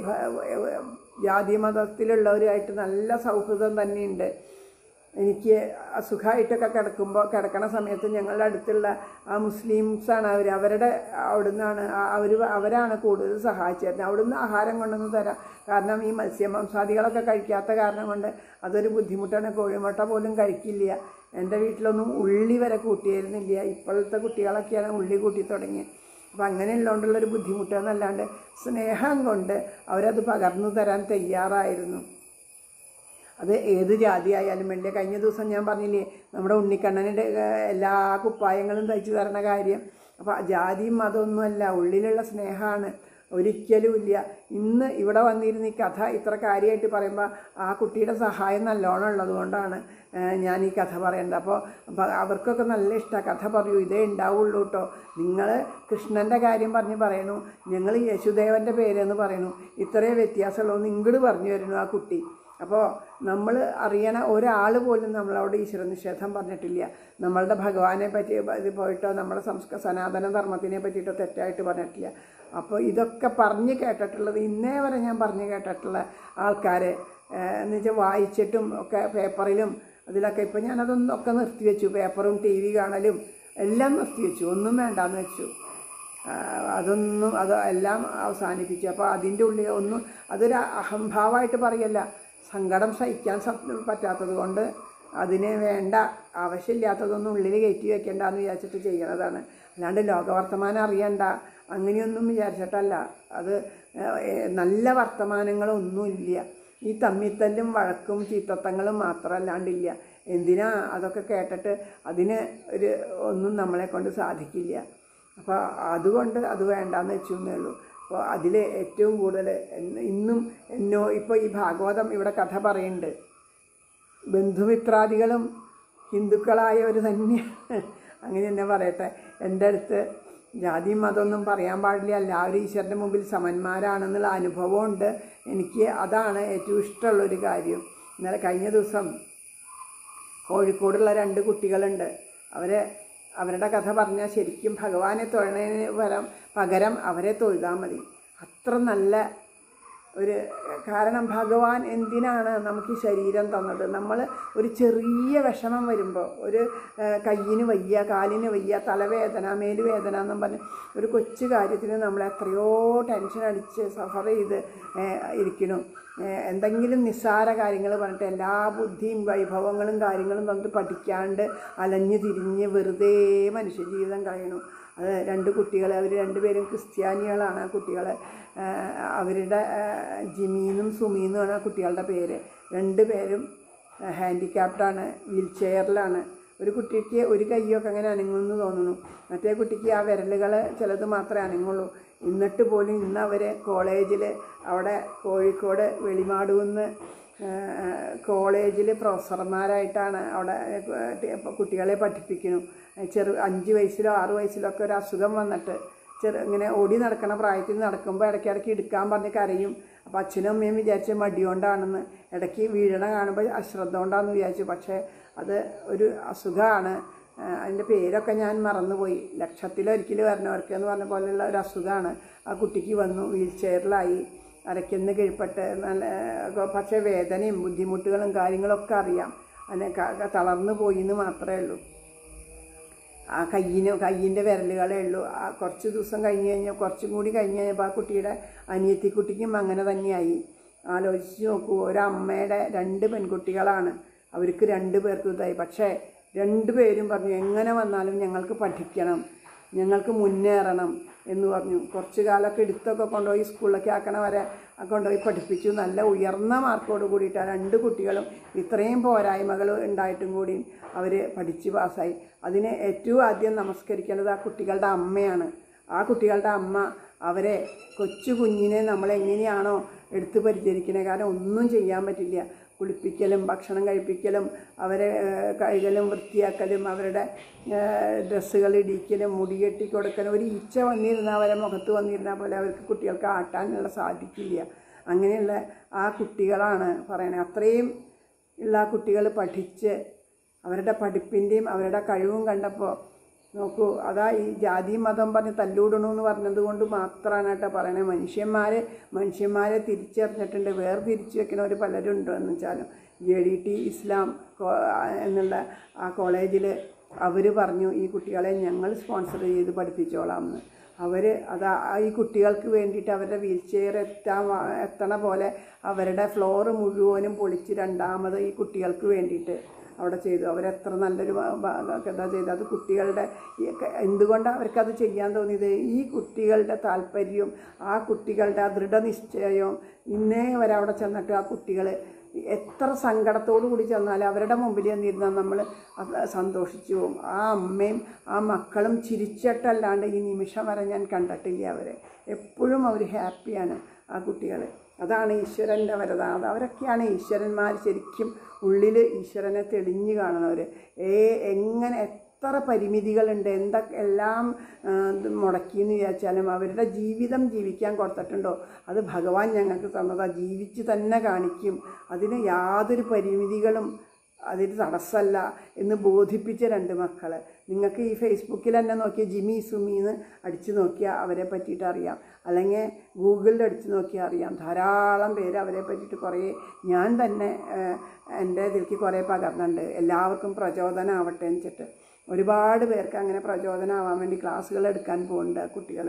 ജാതി മതത്തിലുള്ളവരുമായിട്ട് നല്ല സൗഹൃദം തന്നെയുണ്ട്. എനിക്ക് അസുഖമായിട്ടൊക്കെ കിടക്കുമ്പോൾ കിടക്കണ സമയത്ത് ഞങ്ങളുടെ അടുത്തുള്ള ആ മുസ്ലിംസാണ് അവർ, അവരുടെ അവിടുന്നാണ് അവർ അവരാണ് കൂടുതൽ സഹായിച്ചിരുന്നത്. അവിടുന്ന് ആഹാരം കൊണ്ടൊന്ന് തരാം, കാരണം ഈ മത്സ്യമാംസാദികളൊക്കെ കഴിക്കാത്ത കാരണം കൊണ്ട് അതൊരു ബുദ്ധിമുട്ടാണ്. കോഴിമുട്ട പോലും കഴിക്കില്ല. എൻ്റെ വീട്ടിലൊന്നും ഉള്ളി വരെ കൂട്ടിയിരുന്നില്ല. ഇപ്പോഴത്തെ കുട്ടികളൊക്കെയാണ് ഉള്ളി കൂട്ടി തുടങ്ങിയത്. അപ്പം അങ്ങനെയുള്ളതുകൊണ്ടുള്ളൊരു ബുദ്ധിമുട്ടെന്നല്ലാണ്ട് സ്നേഹം കൊണ്ട് അവരത് പകർന്നു തരാൻ തയ്യാറായിരുന്നു. അത് ഏത് ജാതിയായാലും വേണ്ടിയ. കഴിഞ്ഞ ദിവസം ഞാൻ പറഞ്ഞില്ലേ നമ്മുടെ ഉണ്ണിക്കണ്ണൻ്റെ എല്ലാ കുപ്പായങ്ങളും തയ്ച്ചു തരണ കാര്യം. അപ്പോൾ ജാതിയും മതമൊന്നുമല്ല, ഉള്ളിലുള്ള സ്നേഹമാണ്, ഒരിക്കലും ഇല്ല. ഇന്ന് ഇവിടെ വന്നിരുന്ന് ഈ കഥ ഇത്ര കാര്യമായിട്ട് പറയുമ്പോൾ ആ കുട്ടിയുടെ സഹായം നല്ലോണം ഉള്ളത് കൊണ്ടാണ് ഞാൻ ഈ കഥ പറയേണ്ടത്. അപ്പോൾ അവർക്കൊക്കെ നല്ല ഇഷ്ടമാണ്. കഥ പറയൂ, ഇതേ ഉണ്ടാവുള്ളൂ കേട്ടോ, നിങ്ങൾ കൃഷ്ണൻ്റെ കാര്യം പറഞ്ഞ് പറയണു, ഞങ്ങൾ യേശുദേവൻ്റെ പേരെന്ന് പറയണു, ഇത്രയും വ്യത്യാസമുള്ളൂ ഇങ്ങോട്ട് പറഞ്ഞു വരുന്നു ആ കുട്ടി. അപ്പോൾ നമ്മൾ അറിയണ ഒരാൾ പോലും നമ്മളോട് ഈശ്വര നിഷേധം പറഞ്ഞിട്ടില്ല. നമ്മളുടെ ഭഗവാനെ പറ്റി ഇത് പോയിട്ടോ നമ്മുടെ സംസ്കാര സനാതന ധർമ്മത്തിനെ പറ്റിയിട്ടോ തെറ്റായിട്ട് പറഞ്ഞിട്ടില്ല. അപ്പോൾ ഇതൊക്കെ പറഞ്ഞ് കേട്ടിട്ടുള്ളത് ഇന്നേ വരെ ഞാൻ പറഞ്ഞു കേട്ടിട്ടുള്ള ആൾക്കാരെ എന്ന് വെച്ചാൽ വായിച്ചിട്ടും ഒക്കെ പേപ്പറിലും അതിലൊക്കെ. ഇപ്പോൾ ഞാനതൊന്നും ഒക്കെ നിർത്തിവെച്ചു, പേപ്പറും ടി വി കാണലും എല്ലാം നിർത്തിവെച്ചു, ഒന്നും വേണ്ടാന്ന് വെച്ചു. അതൊന്നും അത് എല്ലാം അവസാനിപ്പിച്ചു. അപ്പോൾ അതിൻ്റെ ഉള്ളിൽ ഒന്നും അതൊരു അഹംഭാവമായിട്ട് പറയല്ല, സങ്കടം സഹിക്കാൻ പറ്റാത്തത് കൊണ്ട് അതിന് വേണ്ട ആവശ്യമില്ലാത്തതൊന്നും ഉള്ളിൽ കയറ്റി വെക്കേണ്ടെന്ന് വിചാരിച്ചിട്ട് ചെയ്യണതാണ്. അല്ലാണ്ട് ലോകവർത്തമാനം അറിയണ്ട അങ്ങനെയൊന്നും വിചാരിച്ചിട്ടല്ല. അത് നല്ല വർത്തമാനങ്ങളൊന്നുമില്ല, ഈ തമ്മിത്തല്ലും വഴക്കും ചീത്തത്തങ്ങളും മാത്രമല്ലാണ്ടില്ല. എന്തിനാ അതൊക്കെ കേട്ടിട്ട് അതിന് ഒരു ഒന്നും നമ്മളെ കൊണ്ട് സാധിക്കില്ല. അപ്പോൾ അതുകൊണ്ട് അത് വേണ്ടാന്ന് വെച്ചു എന്നേ ഉള്ളൂ. അപ്പോൾ അതിൽ ഏറ്റവും കൂടുതൽ ഇന്നും എന്നോ ഇപ്പോൾ ഈ ഭാഗവതം ഇവിടെ കഥ പറയുന്നുണ്ട്, ബന്ധുമിത്രാദികളും ഹിന്ദുക്കളായവർ തന്നെയാണ്. അങ്ങനെ തന്നെ പറയട്ടെ. എൻ്റെ അടുത്ത് ജാതി മതമൊന്നും പറയാൻ പാടില്ല, എല്ലാവരും ഈശ്വരൻ്റെ മുമ്പിൽ സമന്മാരാണെന്നുള്ള അനുഭവമുണ്ട് എനിക്ക്. അതാണ് ഏറ്റവും ഇഷ്ടമുള്ളൊരു കാര്യം. ഇന്നലെ കഴിഞ്ഞ ദിവസം കോഴിക്കോടുള്ള രണ്ട് കുട്ടികളുണ്ട്. അവരെ അവരുടെ കഥ പറഞ്ഞാൽ ശരിക്കും ഭഗവാനെ തൊഴണതിന് പകരം പകരം അവരെ തൊഴുതാൽ മതി. അത്ര നല്ല ഒരു കാരണം ഭഗവാൻ എന്തിനാണ് നമുക്ക് ഈ ശരീരം തന്നത്? നമ്മൾ ഒരു ചെറിയ വിഷമം വരുമ്പോൾ, ഒരു കയ്യിന് വയ്യ, കാലിന് വയ്യ, തലവേദന, മേലുവേദന എന്നും പറഞ്ഞ് ഒരു കൊച്ചു കാര്യത്തിന് നമ്മൾ എത്രയോ ടെൻഷൻ അടിച്ച് സഫർ ചെയ്ത് ഇരിക്കണം. എന്തെങ്കിലും നിസ്സാര കാര്യങ്ങൾ പറഞ്ഞിട്ട് എല്ലാ ബുദ്ധിയും വൈഭവങ്ങളും കാര്യങ്ങളും തന്നിട്ട് പഠിക്കാണ്ട് അലഞ്ഞ് തിരിഞ്ഞ് വെറുതെ മനുഷ്യജീവിതം കഴിയണു. അത് രണ്ട് കുട്ടികൾ, അവർ രണ്ടുപേരും ക്രിസ്ത്യാനികളാണ്. ആ കുട്ടികൾ അവരുടെ ജിമീന്നും സുമീന്നുമാണ് ആ കുട്ടികളുടെ പേര്. രണ്ട് പേരും ഹാൻഡിക്യാപ്ഡാണ്, വീൽ ചെയറിലാണ്. ഒരു കുട്ടിക്ക് ഒരു കൈയൊക്കെ അങ്ങനെ അനങ്ങുമെന്ന് തോന്നുന്നു, മറ്റേ കുട്ടിക്ക് ആ വിരലുകൾ ചിലത് മാത്രമേ അനങ്ങുള്ളൂ. എന്നിട്ട് പോലും ഇന്ന് അവർ കോളേജിൽ അവിടെ കോഴിക്കോട് വെളിമാടുകുന്ന് കോളേജിൽ പ്രൊഫസർമാരായിട്ടാണ് അവിടെ കുട്ടികളെ പഠിപ്പിക്കുന്നു. ചെറു അഞ്ച് വയസ്സിലോ ആറ് വയസ്സിലോ ഒക്കെ ഒരു അസുഖം വന്നിട്ട് ചെറു ഇങ്ങനെ ഓടി നടക്കണ പ്രായത്തിൽ നടക്കുമ്പോൾ ഇടയ്ക്കിടയ്ക്ക് എടുക്കാൻ പറഞ്ഞ് കരയും. അപ്പോൾ അച്ഛനും അമ്മയും വിചാരിച്ച മടികൊണ്ടാണെന്ന്, ഇടയ്ക്ക് വീഴണ കാണുമ്പോൾ അശ്രദ്ധ കൊണ്ടാണെന്ന് വിചാരിച്ചു. പക്ഷേ അത് ഒരു അസുഖമാണ്. അതിൻ്റെ പേരൊക്കെ ഞാൻ മറന്നുപോയി. ലക്ഷത്തിലൊരിക്കൽ വരണവർക്ക് എന്ന് പറഞ്ഞ പോലെയുള്ള ഒരു അസുഖമാണ്. ആ കുട്ടിക്ക് വന്നു, വീൽ ചെയറിലായി, അരയ്ക്കുന്ന കീഴ്പ്പെട്ട് നല്ല. പക്ഷേ വേദനയും ബുദ്ധിമുട്ടുകളും കാര്യങ്ങളൊക്കെ അറിയാം. അതിനെ തളർന്നു പോയി എന്ന് മാത്രമേ ഉള്ളൂ. ആ കയ്യിന് കയ്യിൻ്റെ വിരലുകളേ ഉള്ളൂ. ആ കുറച്ച് ദിവസം കഴിഞ്ഞ് കഴിഞ്ഞാൽ കുറച്ചും കൂടി കഴിഞ്ഞ് കഴിഞ്ഞപ്പോൾ ആ കുട്ടിയുടെ അനിയത്തിക്കുട്ടിക്കും അങ്ങനെ തന്നെയായി. ആലോചിച്ച് നോക്കൂ, ഒരമ്മയുടെ രണ്ട് പെൺകുട്ടികളാണ്, അവർക്ക് രണ്ട് പേർക്കും ഇതായി. പക്ഷേ രണ്ടു പേരും പറഞ്ഞു എങ്ങനെ വന്നാലും ഞങ്ങൾക്ക് പഠിക്കണം, ഞങ്ങൾക്ക് മുന്നേറണം എന്ന് പറഞ്ഞു. കുറച്ച് കാലമൊക്കെ എടുത്തൊക്കെ കൊണ്ടുപോയി സ്കൂളിലൊക്കെ ആക്കണ വരെ കൊണ്ടുപോയി പഠിപ്പിച്ചു. നല്ല ഉയർന്ന മാർക്കോട് കൂടിയിട്ടാണ് രണ്ട് കുട്ടികളും ഇത്രയും പോരായ്മകൾ ഉണ്ടായിട്ടും കൂടി അവർ പഠിച്ച് പാസ്സായി. അതിന് ഏറ്റവും ആദ്യം നമസ്കരിക്കേണ്ടത് ആ കുട്ടികളുടെ അമ്മയാണ്. ആ കുട്ടികളുടെ അമ്മ അവരെ കൊച്ചു കുഞ്ഞിനെ നമ്മളെങ്ങനെയാണോ എടുത്ത് പരിചരിക്കണേ, കാരണം ഒന്നും ചെയ്യാൻ പറ്റില്ല. കുളിപ്പിക്കലും ഭക്ഷണം കഴിപ്പിക്കലും അവരെ കഴുകലും വൃത്തിയാക്കലും അവരുടെ ഡ്രസ്സുകൾ ഇടിക്കലും മുടി കെട്ടി കൊടുക്കലും. ഒരു ഈച്ച വന്നിരുന്നാൽ അവരെ മുഖത്ത് വന്നിരുന്നാൽ പോലെ അവർക്ക് കുട്ടികൾക്ക് ആട്ടാനുള്ള സാധിക്കില്ല. അങ്ങനെയുള്ള ആ കുട്ടികളാണ് പറയണത്. അത്രയും ഉള്ള ആ കുട്ടികൾ പഠിച്ച് അവരുടെ പഠിപ്പിൻ്റെയും അവരുടെ കഴിവും കണ്ടപ്പോൾ നോക്കൂ, അതാ ഈ ജാതി മതം പറഞ്ഞ് തല്ലൂടണമെന്ന് പറഞ്ഞത് കൊണ്ട് മാത്രമാണ് കേട്ടോ പറയണത്. മനുഷ്യന്മാരെ മനുഷ്യന്മാരെ തിരിച്ചറിഞ്ഞിട്ടുണ്ട്. വേറെ തിരിച്ചു വെക്കുന്നവർ പലരും ഉണ്ടോ എന്ന് വെച്ചാലും ജെ ഡി ടി ഇസ്ലാം എന്നുള്ള ആ കോളേജിൽ അവർ പറഞ്ഞു ഈ കുട്ടികളെ ഞങ്ങൾ സ്പോൺസർ ചെയ്ത് പഠിപ്പിച്ചോളാം എന്ന്. അവർ അത് ഈ കുട്ടികൾക്ക് വേണ്ടിയിട്ട് അവരുടെ വീൽ ചെയർ എത്താൻ എത്തണ പോലെ അവരുടെ ഫ്ലോറ് മുഴുവനും പൊളിച്ച് രണ്ടാമത് ഈ കുട്ടികൾക്ക് വേണ്ടിയിട്ട് അവിടെ ചെയ്തു. അവരെത്ര നല്ലൊരു എന്താ ചെയ്തത്. അത് കുട്ടികളുടെ എന്തുകൊണ്ടാണ് അവർക്കത് ചെയ്യാൻ തോന്നിയത്? ഈ കുട്ടികളുടെ താല്പര്യവും ആ കുട്ടികളുടെ ആ ദൃഢനിശ്ചയവും. ഇന്നേ വരെ അവിടെ ചെന്നിട്ട് ആ കുട്ടികൾ എത്ര സങ്കടത്തോടു കൂടി ചെന്നാലും അവരുടെ മുമ്പിൽ ചെന്നിരുന്നാൽ നമ്മൾ സന്തോഷിച്ചു പോകും. ആ അമ്മയും ആ മക്കളും ചിരിച്ചിട്ടല്ലാണ്ട് ഈ നിമിഷം വരെ ഞാൻ കണ്ടിട്ടില്ല അവരെ. എപ്പോഴും അവർ ഹാപ്പിയാണ് ആ കുട്ടികൾ. അതാണ് ഈശ്വരൻ്റെ വരത. അത് അവരൊക്കെയാണ് ഈശ്വരന്മാർ. ശരിക്കും ഉള്ളിൽ ഈശ്വരനെ തെളിഞ്ഞു കാണുന്നവർ. ഏ എങ്ങനെ എത്ര പരിമിതികളുണ്ട്, എന്തൊക്കെ എല്ലാം മുടക്കിയെന്ന് വിചാരിച്ചാലും അവരുടെ ജീവിതം ജീവിക്കാൻ കൊടുത്തിട്ടുണ്ടോ? അത് ഭഗവാൻ ഞങ്ങൾക്ക് തന്നതാ. ജീവിച്ച് തന്നെ കാണിക്കും. അതിന് യാതൊരു പരിമിതികളും അതിന് തടസ്സമല്ല എന്ന് ബോധിപ്പിച്ച രണ്ട് മക്കൾ. നിങ്ങൾക്ക് ഈ ഫേസ്ബുക്കിൽ തന്നെ നോക്കിയാൽ ജിമി സുമിന്ന് അടിച്ച് നോക്കിയാൽ അവരെ പറ്റിയിട്ട് അറിയാം, അല്ലെങ്കിൽ ഗൂഗിളിൽ അടിച്ച് നോക്കിയാൽ അറിയാം. ധാരാളം പേര് അവരെ പറ്റിയിട്ട് കുറേ ഞാൻ തന്നെ എൻ്റെ ഇതിലേക്ക് കുറേ പകർന്നുണ്ട്. എല്ലാവർക്കും പ്രചോദനമാവട്ടെ എന്ന് വെച്ചിട്ട് ഒരുപാട് പേർക്ക് അങ്ങനെ പ്രചോദനമാവാൻ വേണ്ടി ക്ലാസ്സുകൾ എടുക്കാൻ പോകുന്നുണ്ട് കുട്ടികൾ.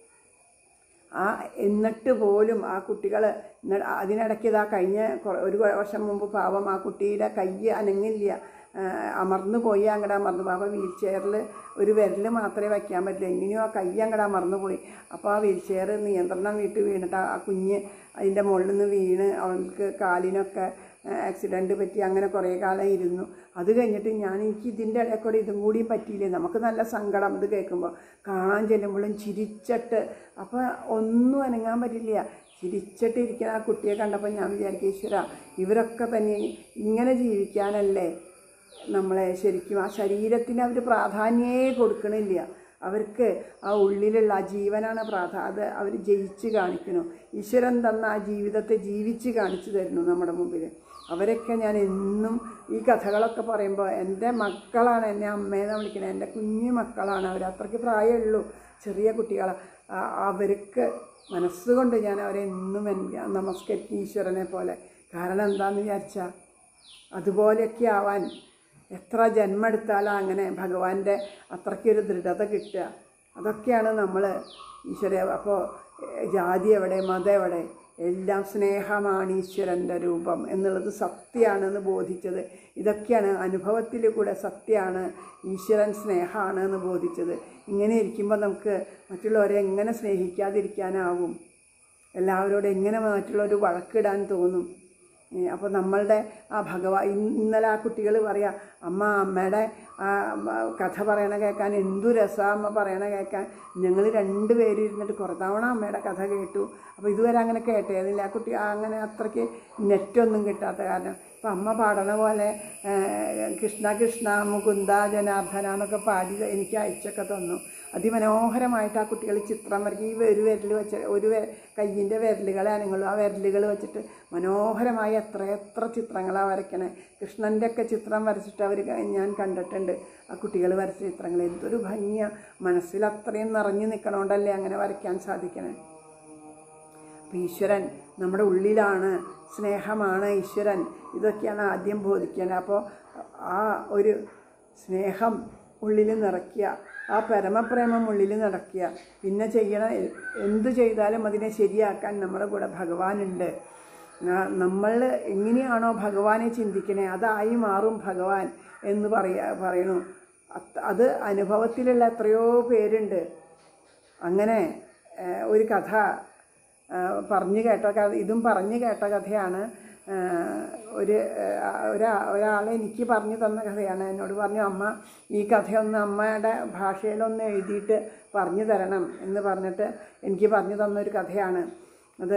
ആ എന്നിട്ട് പോലും ആ കുട്ടികൾ അതിനിടയ്ക്ക് ഇതാ കഴിഞ്ഞ ഒരു വർഷം മുമ്പ് പാവം ആ കുട്ടിയുടെ കൈ അനങ്ങില്ല, അമർന്നു പോയി, അങ്ങടെ അമർന്നു പോയി. അപ്പോൾ വീൽ ചെയറിൽ ഒരു വിരൽ മാത്രമേ വയ്ക്കാൻ പറ്റില്ല, എങ്ങനെയോ ആ കൈ അങ്ങടെ അമർന്നു പോയി. അപ്പോൾ ആ വീൽ ചെയർ നിയന്ത്രണം വിട്ട് വീണിട്ട് ആ കുഞ്ഞ് അതിൻ്റെ മുകളിൽ നിന്ന് വീണ് അവൾക്ക് കാലിനൊക്കെ ആക്സിഡൻറ്റ് പറ്റി അങ്ങനെ കുറേ കാലം ഇരുന്നു. അത് കഴിഞ്ഞിട്ട് ഞാൻ എനിക്ക് ഇതിൻ്റെ ഇടയിൽ കൂടെ ഇതും കൂടിയും പറ്റിയില്ലേ, നമുക്ക് നല്ല സങ്കടം ഇത് കേൾക്കുമ്പോൾ. കാണാൻ ചെല്ലുമ്പോഴും ചിരിച്ചിട്ട്, അപ്പോൾ ഒന്നും അനങ്ങാൻ പറ്റില്ല, ചിരിച്ചിട്ട് ഇരിക്കുന്ന ആ കുട്ടിയെ കണ്ടപ്പോൾ ഞാൻ വിചാരിക്കും, ഈശ്വര ഇവരൊക്കെ തന്നെ ഇങ്ങനെ ജീവിക്കാനല്ലേ നമ്മളെ ശരിക്കും ആ ശരീരത്തിന് അവർ പ്രാധാന്യമേ കൊടുക്കണില്ല. അവർക്ക് ആ ഉള്ളിലുള്ള ആ ജീവനാണ് പ്രാധാ അത് അവർ ജയിച്ച് കാണിക്കണം. ഈശ്വരൻ തന്ന ആ ജീവിതത്തെ ജീവിച്ച് കാണിച്ചു തരുന്നു നമ്മുടെ മുമ്പിൽ. അവരൊക്കെ ഞാൻ എന്നും ഈ കഥകളൊക്കെ പറയുമ്പോൾ എൻ്റെ മക്കളാണ് എന്നെ അമ്മേനെ വിളിക്കുന്നത്, എൻ്റെ കുഞ്ഞു മക്കളാണ് അവർ, അത്രയ്ക്ക് പ്രായമുള്ളൂ, ചെറിയ കുട്ടികളാണ്. അവർക്ക് മനസ്സുകൊണ്ട് ഞാൻ അവരെ എന്നും നമസ്കരിക്കും ഈശ്വരനെ പോലെ. കാരണം എന്താണെന്ന് വിചാരിച്ചാൽ അതുപോലെയൊക്കെ ആവാൻ എത്ര ജന്മം എടുത്താലും അങ്ങനെ ഭഗവാന്റെ അത്രയ്ക്കൊരു ദൃഢത കിട്ടുക. അതൊക്കെയാണ് നമ്മൾ ഈശ്വര. അപ്പോൾ ജാതി എവിടെ, മതം എവിടെ, എല്ലാം സ്നേഹമാണ് ഈശ്വരൻ്റെ രൂപം എന്നുള്ളത് സത്യമാണെന്ന് ബോധിച്ചത്. ഇതൊക്കെയാണ് അനുഭവത്തിൽ കൂടെ സത്യമാണ്, ഈശ്വരൻ സ്നേഹമാണ് എന്ന് ബോധിച്ചത്. ഇങ്ങനെ ഇരിക്കുമ്പോൾ നമുക്ക് മറ്റുള്ളവരെ എങ്ങനെ സ്നേഹിക്കാതിരിക്കാനാവും? എല്ലാവരോടും എങ്ങനെ മറ്റുള്ളവർ വഴക്കിടാൻ തോന്നും? അപ്പോൾ നമ്മളുടെ ആ ഭഗവാൻ ഇന്നലെ ആ കുട്ടികൾ പറയാം, അമ്മ അമ്മയുടെ ആ കഥ പറയണ കേൾക്കാൻ എന്തു രസമാണ് അമ്മ പറയണ കേൾക്കാൻ. ഞങ്ങൾ രണ്ട് പേരും ഇരുന്നിട്ട് കുറേ തവണ അമ്മയുടെ കഥ കേട്ടു. അപ്പോൾ ഇതുവരെ അങ്ങനെ കേട്ടേന്നില്ല. ആ കുട്ടി അങ്ങനെ അത്രയ്ക്ക് നെറ്റൊന്നും കിട്ടാത്ത കാരണം ഇപ്പം അമ്മ പാടണ പോലെ കൃഷ്ണ കൃഷ്ണ മുകുന്ദ ജനാർദ്ദന എന്നൊക്കെ പാടി എനിക്ക് അയച്ചൊക്കെ തന്നു. അതിമനോഹരമായിട്ട് ആ കുട്ടികൾ ചിത്രം വരയ്ക്കും. ഈ ഒരു വിരൽ വെച്ച് ഒരു കയ്യിൻ്റെ വിരലുകളാണെങ്കിലും ആ വിരലുകൾ വെച്ചിട്ട് മനോഹരമായി എത്ര എത്ര ചിത്രങ്ങളാണ് വരയ്ക്കണേ. കൃഷ്ണൻ്റെ ഒക്കെ ചിത്രം വരച്ചിട്ട് അവർ ഞാൻ കണ്ടിട്ടുണ്ട്. ആ കുട്ടികൾ വരച്ച ചിത്രങ്ങൾ എന്തൊരു ഭംഗിയാണ്, മനസ്സിൽ അത്രയും നിറഞ്ഞു നിൽക്കണോണ്ടല്ലേ അങ്ങനെ വരയ്ക്കാൻ സാധിക്കണേ. അപ്പോൾ ഈശ്വരൻ നമ്മുടെ ഉള്ളിലാണ്, സ്നേഹമാണ് ഈശ്വരൻ. ഇതൊക്കെയാണ് ആദ്യം ബോധിക്കേണ്ടത്. അപ്പോൾ ആ ഒരു സ്നേഹം ഉള്ളിൽ നിറയ്ക്കുക, ആ പരമപ്രേമം ഉള്ളിൽ നടക്കുക. പിന്നെ ചെയ്യണ എന്ത് ചെയ്താലും അതിനെ ശരിയാക്കാൻ നമ്മുടെ കൂടെ ഭഗവാനുണ്ട്. നമ്മൾ എങ്ങനെയാണോ ഭഗവാനെ ചിന്തിക്കണേ അതായി മാറും ഭഗവാൻ എന്ന് പറയാ പറയണു. അത് അനുഭവത്തിലുള്ള എത്രയോ പേരുണ്ട്. അങ്ങനെ ഒരു കഥ പറഞ്ഞു കേട്ട കഥ, ഇതും പറഞ്ഞു കേട്ട കഥയാണ്. ഒരു ഒരാ ഒരാളെ എനിക്ക് പറഞ്ഞു തന്ന കഥയാണ്. എന്നോട് പറഞ്ഞു, അമ്മ ഈ കഥയൊന്ന് അമ്മയുടെ ഭാഷയിലൊന്ന് എഴുതിയിട്ട് പറഞ്ഞു തരണം എന്ന് പറഞ്ഞിട്ട് എനിക്ക് പറഞ്ഞു തന്നൊരു കഥയാണ്. അത്